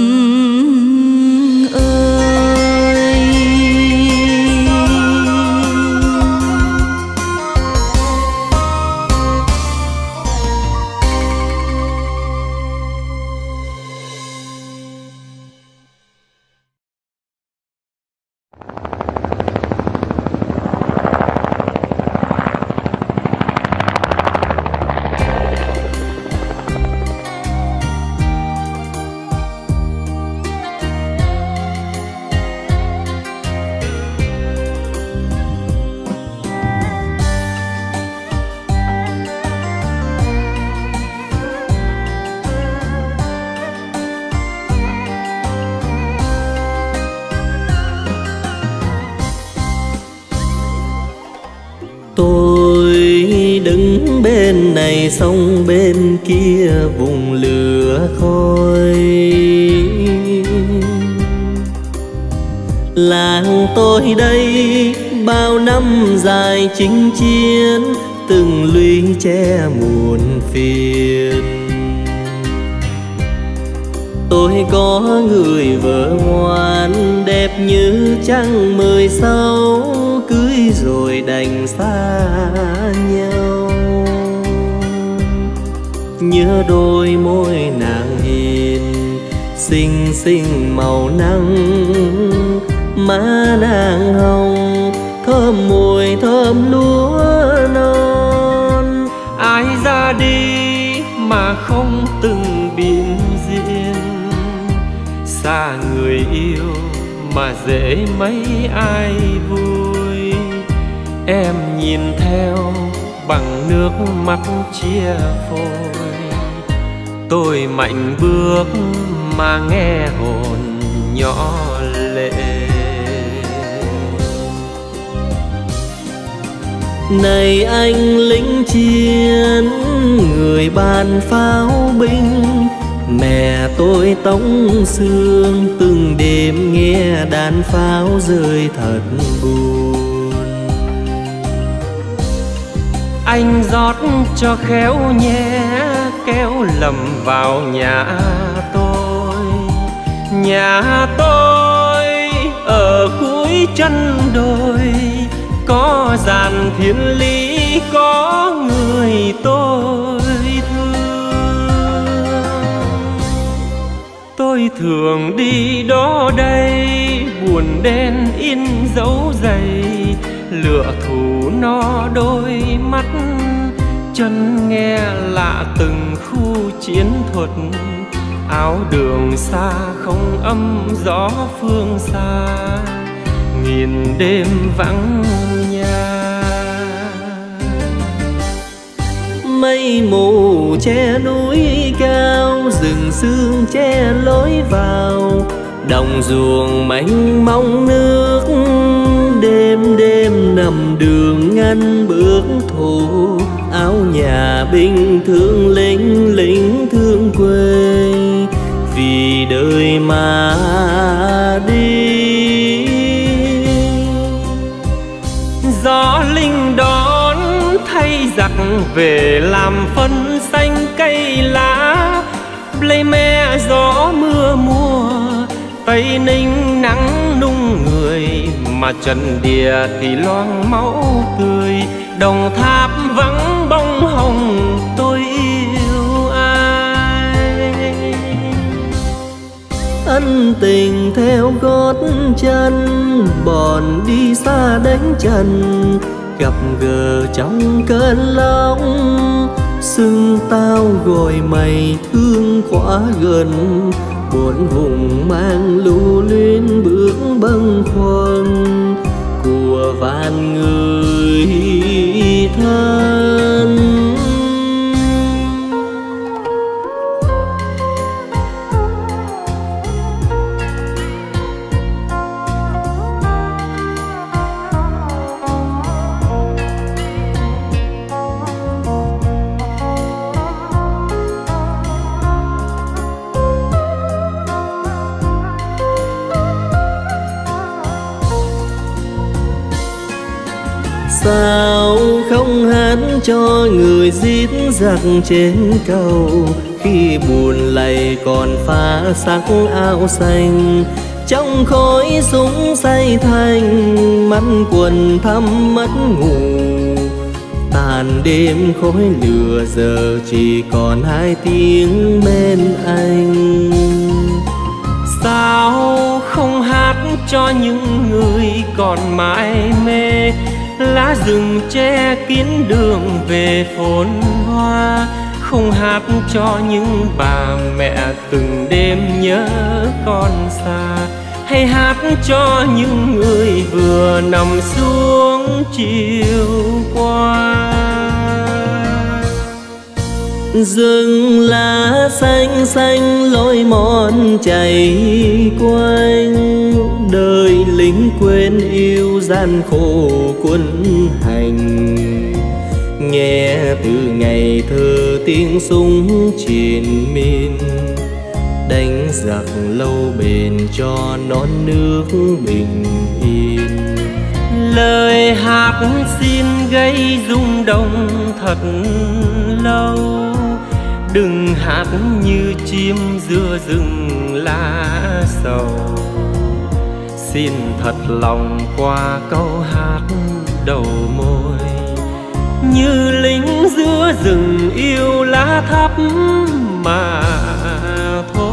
bên này sông bên kia vùng lửa khói. Làng tôi đây bao năm dài chinh chiến, từng lũy che muôn phiền. Tôi có người vợ ngoan đẹp như trăng mười sáu, cưới rồi đành xa nhau. Nhớ đôi môi nàng hiền xinh xinh màu nắng, má nàng hồng thơm mùi thơm lúa non. Ai ra đi mà không từng biến diễn, xa người yêu mà dễ mấy ai vui. Em nhìn theo bằng nước mắt chia phôi, tôi mạnh bước mà nghe hồn nhỏ lệ. Này anh lính chiến, người bàn pháo binh, mẹ tôi tống xương từng đêm nghe đàn pháo rơi thật buồn. Anh rót cho khéo nhé, kéo lầm vào nhà tôi. Nhà tôi ở cuối chân đồi, có dàn thiên lý, có người tôi thương. Tôi thường đi đó đây, buồn đen in dấu giày, lửa thù no đôi mắt, chân nghe lạ từng khu chiến thuật. Áo đường xa không âm gió phương xa, nghìn đêm vắng nhà. Mây mù che núi cao, rừng sương che lối vào, đồng ruộng mênh mông nước. Đêm đêm nằm đường ngăn bước thủ, áo nhà binh thương lính, lính thương quê, vì đời mà đi. Gió linh đón thay giặc về làm phân xanh cây lá, lấy me gió mưa mùa, Tây Ninh nắng nung người, mà Trần Địa thì loang máu tươi. Đồng Tháp vắng bông hồng, tôi yêu ai? Ân tình theo gót chân, bọn đi xa đánh trần, gặp gỡ trong cơn lòng. Xưng tao gọi mày thương quá gần, bốn vùng mang lưu luyến bước bâng khuâng của vạn người thân. Sao không hát cho người giết giặc trên cầu, khi buồn lầy còn pha sắc áo xanh. Trong khói súng say thành, mắt quần thắm mất ngủ. Tàn đêm khói lửa giờ chỉ còn hai tiếng bên anh. Sao không hát cho những người còn mãi mê, lá rừng che kín đường về phồn hoa. Không hát cho những bà mẹ từng đêm nhớ con xa, hay hát cho những người vừa nằm xuống chiều qua. Rừng lá xanh xanh lối mòn chảy quanh, đời lính quên yêu gian khổ quân hành. Nghe từ ngày thơ tiếng súng triền miên, đánh giặc lâu bền cho non nước bình yên. Lời hát xin gây rung động thật lâu, đừng hát như chim giữa rừng lá sầu. Xin thật lòng qua câu hát đầu môi, như lính giữa rừng yêu lá thắm mà thôi.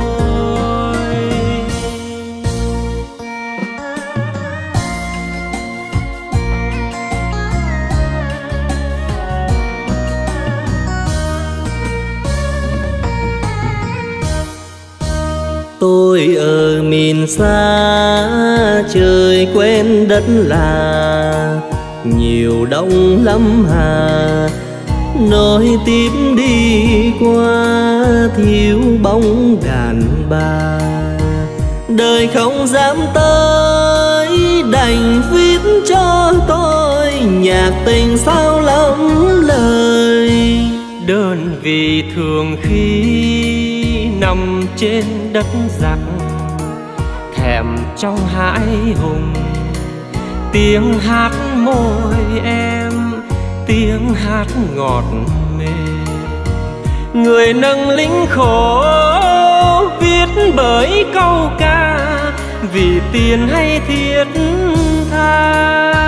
Tôi ở miền xa, trời quen đất lạ, nhiều đông lắm hà. Nói tiếp đi qua thiếu bóng đàn bà, đời không dám tới, đành viết cho tôi nhạc tình sao lắm lời. Đơn vì thường khi nằm trên đất giặc, thèm trong hãi hùng, tiếng hát môi em, tiếng hát ngọt mềm. Người nâng lính khổ viết bởi câu ca, vì tiền hay thiết tha.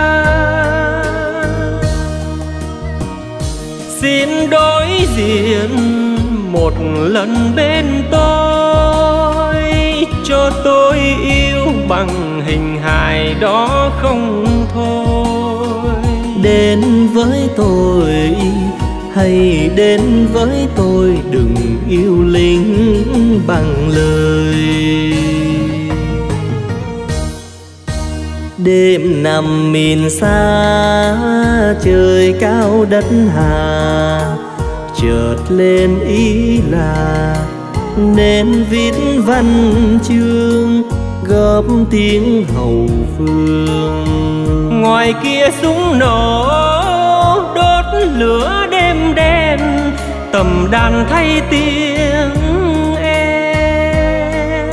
Xin đối diện một lần bên tôi, cho tôi yêu bằng hình hài đó không thôi. Đến với tôi, hãy đến với tôi, đừng yêu lính bằng lời. Đêm nằm miền xa, trời cao đất hà, chợt lên ý là nên viết văn chương góp tiếng hậu phương. Ngoài kia súng nổ đốt lửa đêm đen, tầm đàn thay tiếng em.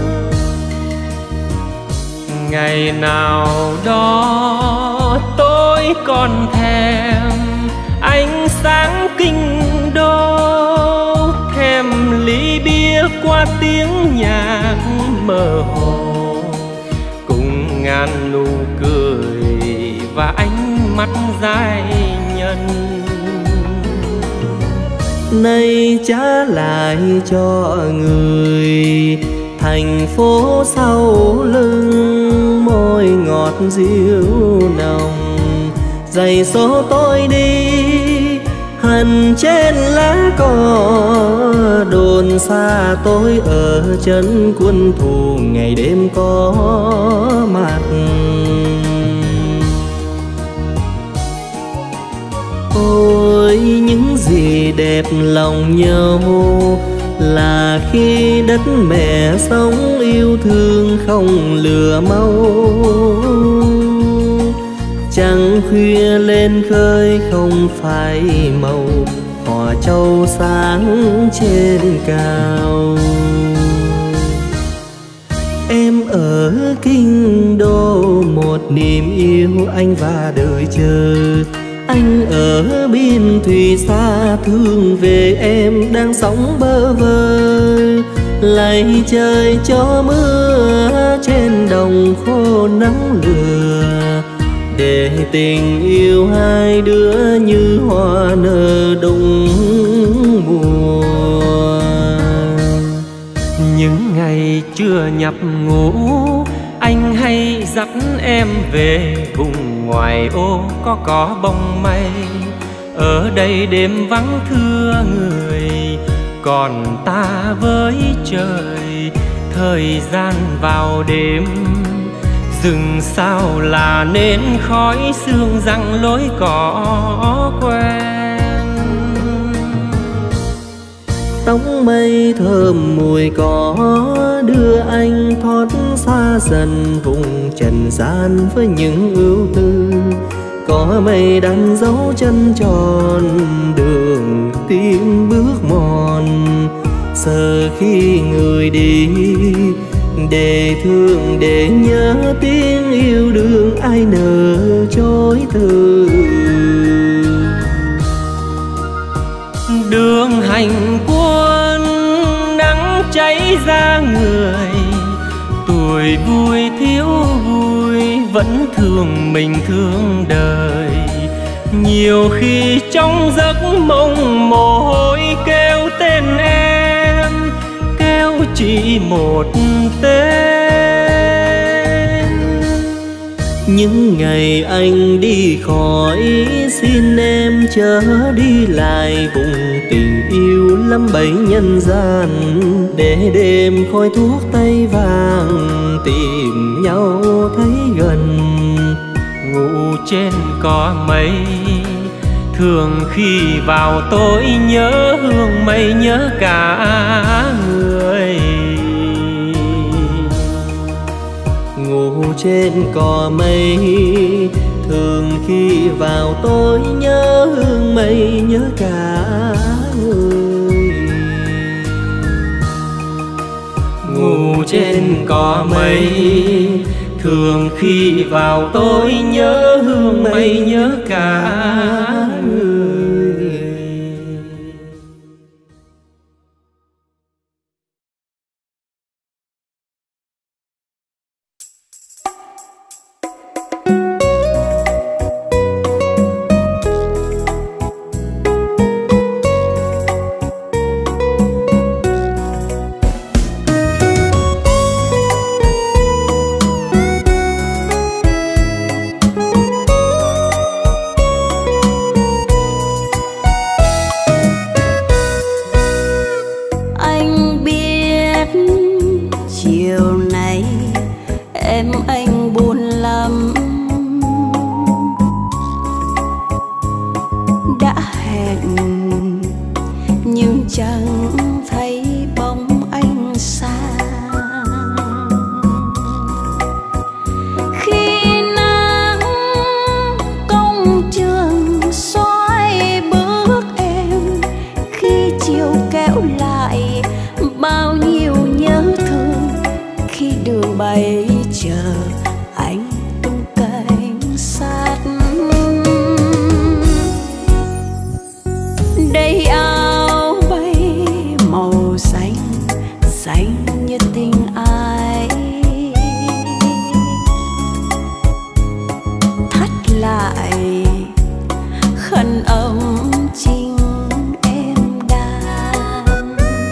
Ngày nào đó tôi còn thèm ánh sáng kinh đô, thèm ly bia qua tiếng nhạc mơ hồ, cùng ngàn nụ cười và ánh mắt giai nhân. Nay trả lại cho người thành phố sau lưng, môi ngọt dịu nồng giày số tôi đi hằn trên lá cỏ. Đồn xa tôi ở chân quân thù ngày đêm có mặt. Ôi những gì đẹp lòng nhau là khi đất mẹ sống yêu thương không lừa mau. Trăng khuya lên khơi không phải màu, hò châu sáng trên cao. Em ở kinh đô một niềm yêu anh và đợi chờ. Anh ở biên thùy xa thương về em đang sống bơ vơ. Lạy trời cho mưa trên đồng khô nắng lửa, để tình yêu hai đứa như hoa nở đúng mùa. Những ngày chưa nhập ngũ, anh hay dắt em về vùng ngoài ô có cỏ bông mây. Ở đây đêm vắng thưa người, còn ta với trời. Thời gian vào đêm, rừng sao là nên khói sương răng lối cỏ quen. Tóc mây thơm mùi cỏ đưa anh thoát xa dần vùng trần gian với những ưu tư. Có mây đánh dấu chân tròn đường tim bước mòn. Giờ khi người đi để thương để nhớ tiếng yêu đương ai nỡ chối từ. Đường hành quân nắng cháy ra người, tuổi vui thiếu vui vẫn thương mình thương đời. Nhiều khi trong giấc mộng mồ hôi kêu tên em, kêu chỉ một tên. Những ngày anh đi khỏi xin em chớ đi lại vùng tình yêu lắm bấy nhân gian. Để đêm khói thuốc tay vàng tìm nhau thấy gần. Ngủ trên cỏ mây thường khi vào tối nhớ hương mây nhớ cả người. Ngủ trên cỏ mây thường khi vào tối nhớ hương mây nhớ cả người. Ngủ trên cỏ mây thường khi vào tối nhớ hương mây nhớ cả người. tay chờ anh tung cánh sát. Đây áo bay màu xanh, xanh như tình ai. Thắt lại khăn ấm chính em đan.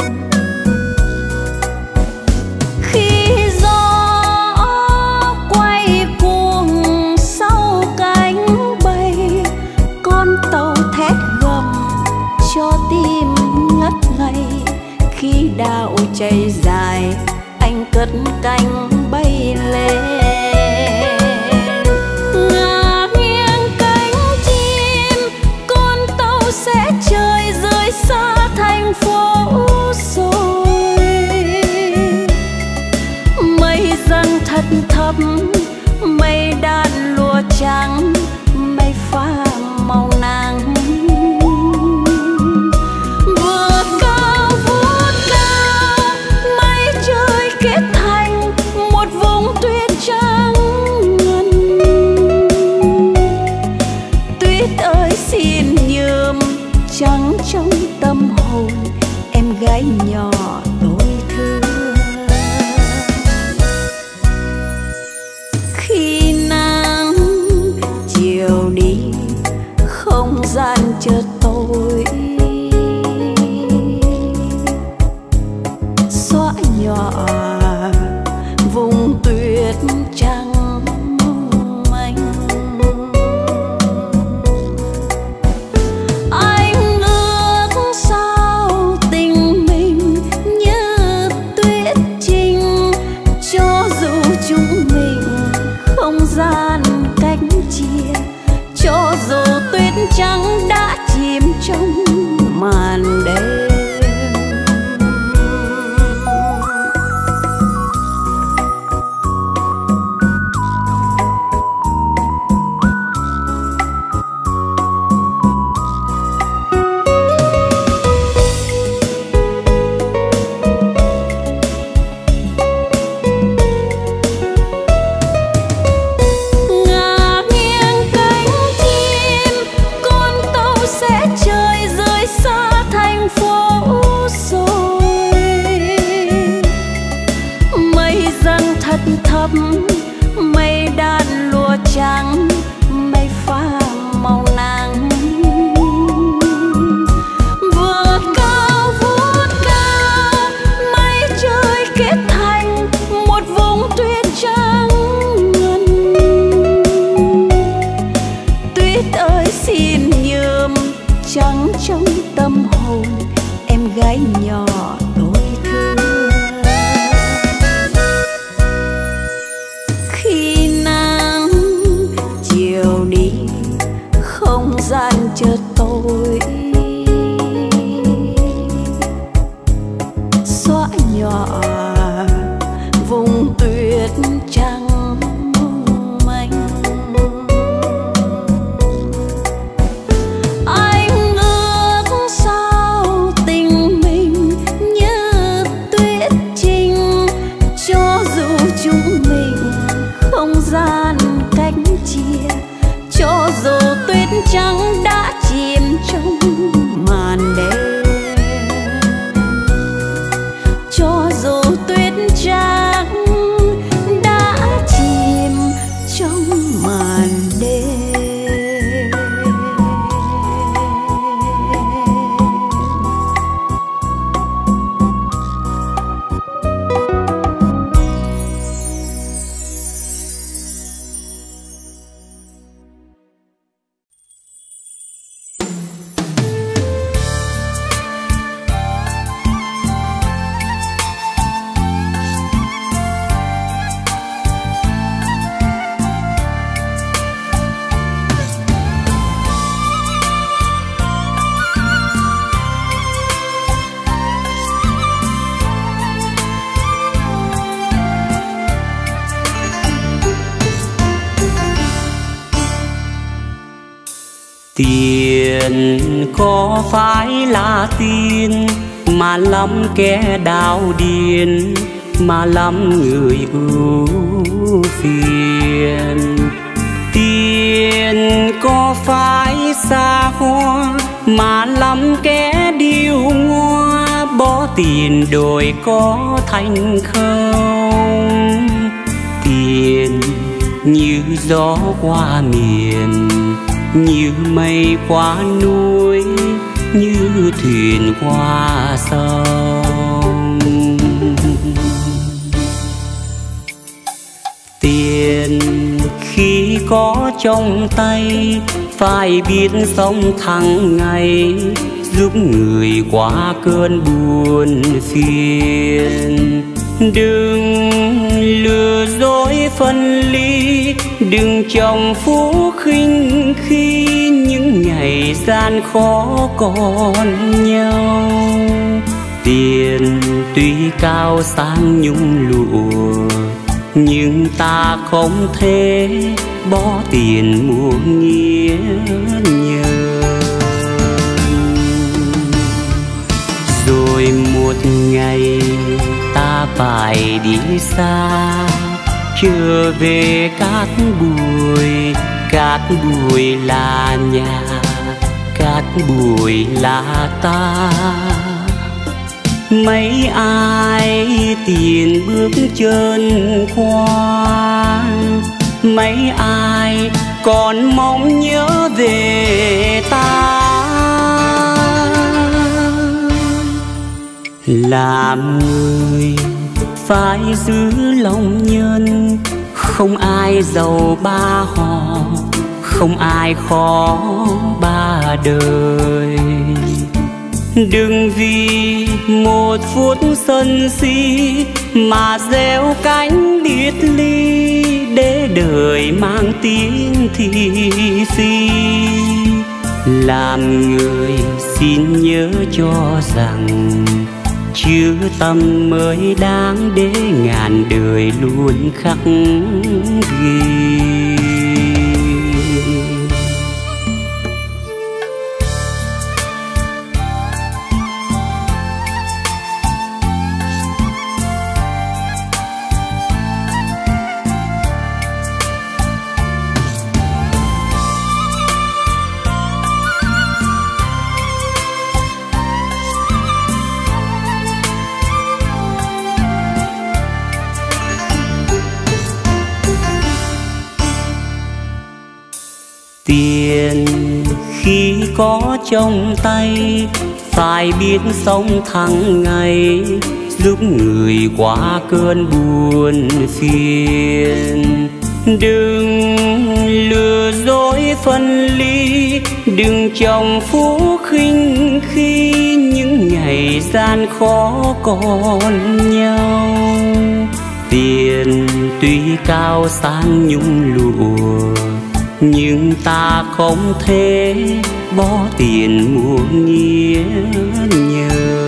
Khi gió quay cuồng sau cánh bay, con tàu thét gầm cho tim ngất ngây. Khi đạo chạy dài anh cất cánh bay lên. Ngả nghiêng cánh chim, con tàu sẽ trời rơi xa thành phố rồi. Mây dần thật thấp, mây đan lụa trắng, mây pha màu nắng. Vượt cao vút cao, mây trời kết thành một vùng tuyết trắng ngần. Tuyết ơi xin nhường trắng trong tâm hồn em gái nhỏ tôi thương. Khi nắng chiều đi không gian chợt tối, xóa nhỏ vùng tuyết trắng manh. Anh ước sao tình mình như tuyết trinh, cho dù chúng mình không gian cách chia, cho dù tuyết trắng đã chìm trong màn đêm. Ngả nghiêng cánh chim, con tàu sẽ trời rơi xa thành phố rồi. Mây dần thật thấp, mây đan lụa trắng, mây pha màu nắng. Vượt cao vút cao, mây trời kết thành một vùng tuyết trắng ngần. Tuyết ơi xin nhuộm trắng trong tâm hồn em gái nhỏ tôi thương. Khi nắng chiều đi không gian chợt tối, xóa nhỏ vùng tuyết trắng manh. Anh ước sao tình mình như tuyết trinh, cho dù chúng mình không gian cách chia, cho dù tuyết trắng đã chìm trong màn đêm. Cho dù tuyết trắng đã chìm trong màn đêm. Tiền có phải là tiền mà lắm kẻ đào điền, mà lắm người ưu phiền. Tiền có phải xa hoa mà lắm kẻ điêu ngoa, bỏ tiền đổi có thành không. Tiền như gió qua miền, như mây qua núi, như thuyền qua sông. Tiền khi có trong tay phải biết sống thẳng ngày, giúp người qua cơn buồn phiền. Đừng lừa dối phân ly, đừng trồng phú khinh khi những ngày gian khó còn nhau. Tiền tuy cao sang nhung lụa, nhưng ta không thể bỏ tiền mua nghĩa nhờ. Rồi một ngày ta phải đi xa, trở về cát bụi. Cát bụi là nhà, cát bụi là ta. Mấy ai tiền bước chân qua, mấy ai còn mong nhớ về ta. Làm người phải giữ lòng nhân, không ai giàu ba họ, không ai khó ba đời. Đừng vì một phút sân si mà gieo cánh biệt ly, để đời mang tiếng thị phi. Làm người xin nhớ cho rằng chữ tâm mới đáng để ngàn đời luôn khắc ghi. Tiền khi có trong tay phải biết sống thẳng ngày, giúp người qua cơn buồn phiền. Đừng lừa dối phân ly, đừng trồng phú khinh khi những ngày gian khó còn nhau. Tiền tuy cao sang nhung lụa, nhưng ta không thể bỏ tiền mua nghĩa nhờ.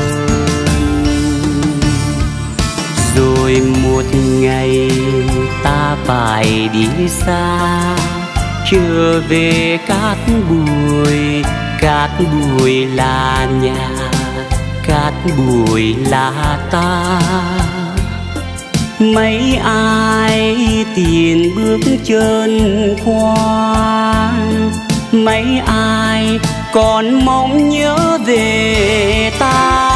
Rồi một ngày ta phải đi xa, trở về cát bụi. Cát bụi là nhà, cát bụi là ta. Mấy ai tiền bước chân qua, mấy ai còn mong nhớ về ta.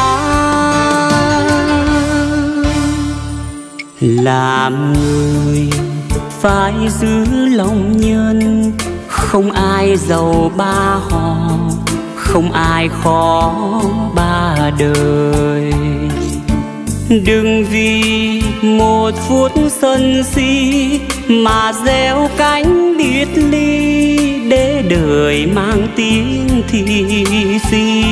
Làm người phải giữ lòng nhân, không ai giàu ba họ, không ai khó ba đời. Đừng vì một phút sân si mà gieo cánh biệt ly, để đời mang tiếng thị phi.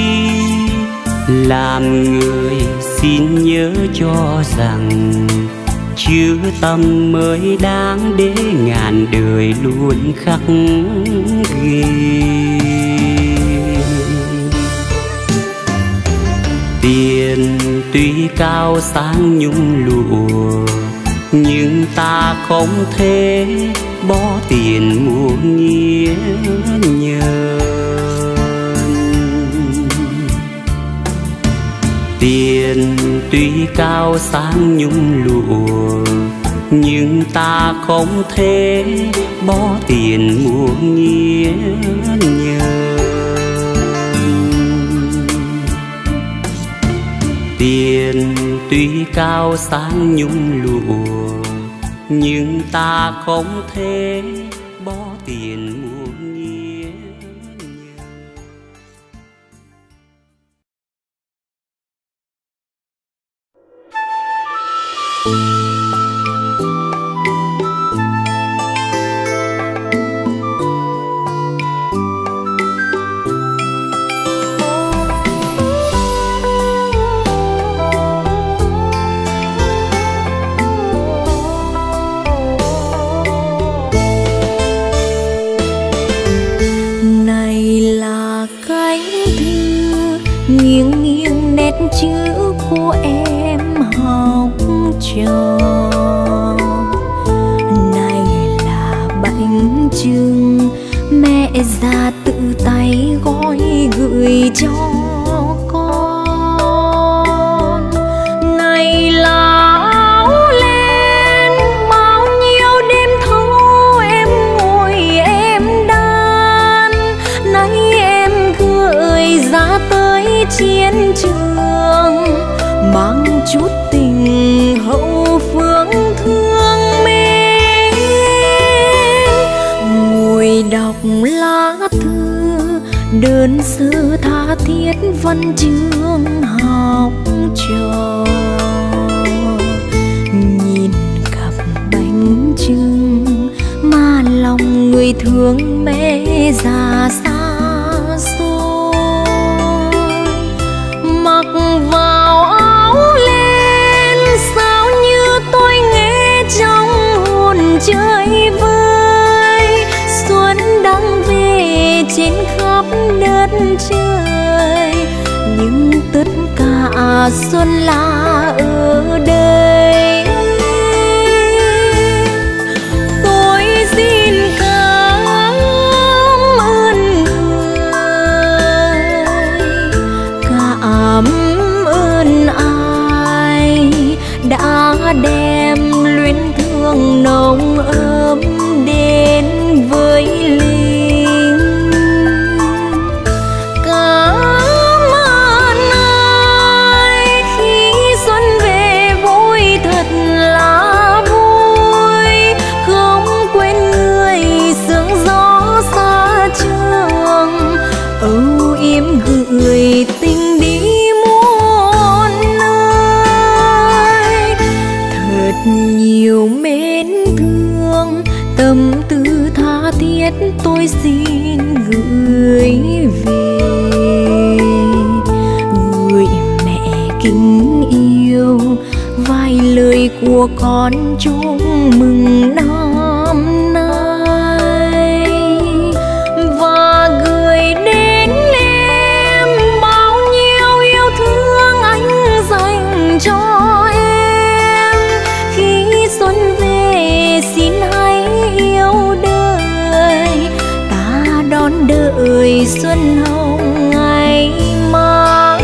Làm người xin nhớ cho rằng chữ tâm mới đáng để ngàn đời luôn khắc ghi. Tiền tuy cao sang nhung lụa, nhưng ta không thể bỏ tiền mua nghĩa nhân. Tiền Tiền tuy cao sang nhung lụa, nhưng ta không thể bỏ tiền mua nghĩa nhờ. Tiền tuy cao sang nhung lụa, nhưng ta không thể bỏ tiền mua nghĩa nhờ. Nghiêng nghiêng nét chữ của em học trò, này là bánh chưng mẹ già tự tay gói gửi cho con. Này là áo len bao nhiêu đêm thâu em ngồi em đan, nay em gửi ra tới chiến trường, mang chút tình hậu phương thương mến. Ngồi đọc lá thư đơn sơ tha thiết văn chương học trò, nhìn cặp bánh chưng mà lòng người thương mẹ già xa xôi. Mặc vào áo len sao như tôi nghe trong hồn chơi vơi, xuân đang về trên khắp đất trời, nhưng tất cả xuân là ở đây. Tôi xin cảm ơn người, cảm ơn ai đã đem luyến thương nồng ấm đến với Linh. Cảm ơn ai khi xuân về vui thật là vui, không quên người sương gió xa trường, âu yếm gửi tình đi muôn nơi. Thật nhiều mến thương tâm tư tha thiết tôi xin gửi về, gửi mẹ kính yêu vài lời của con chúc mừng năm nay, và gửi đến em bao nhiêu yêu thương anh dành cho em. Khi xuân về xin hãy yêu đời, ta đón đợi xuân hồng ngày mai.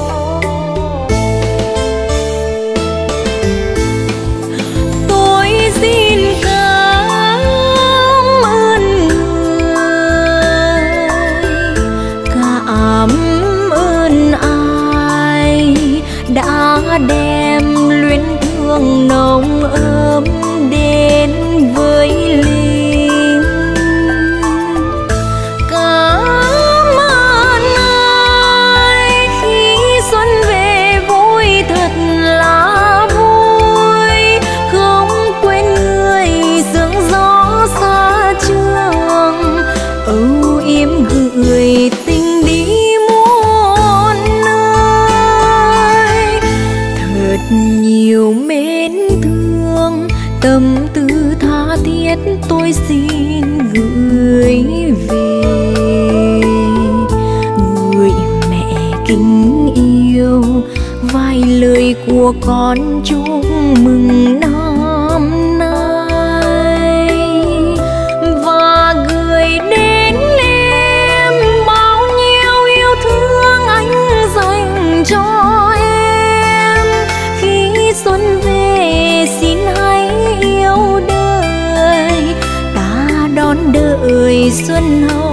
Tôi tình yêu, vài lời của con chúc mừng năm nay và gửi đến em bao nhiêu yêu thương anh dành cho em. Khi xuân về xin hãy yêu đời, ta đón đợi xuân hậu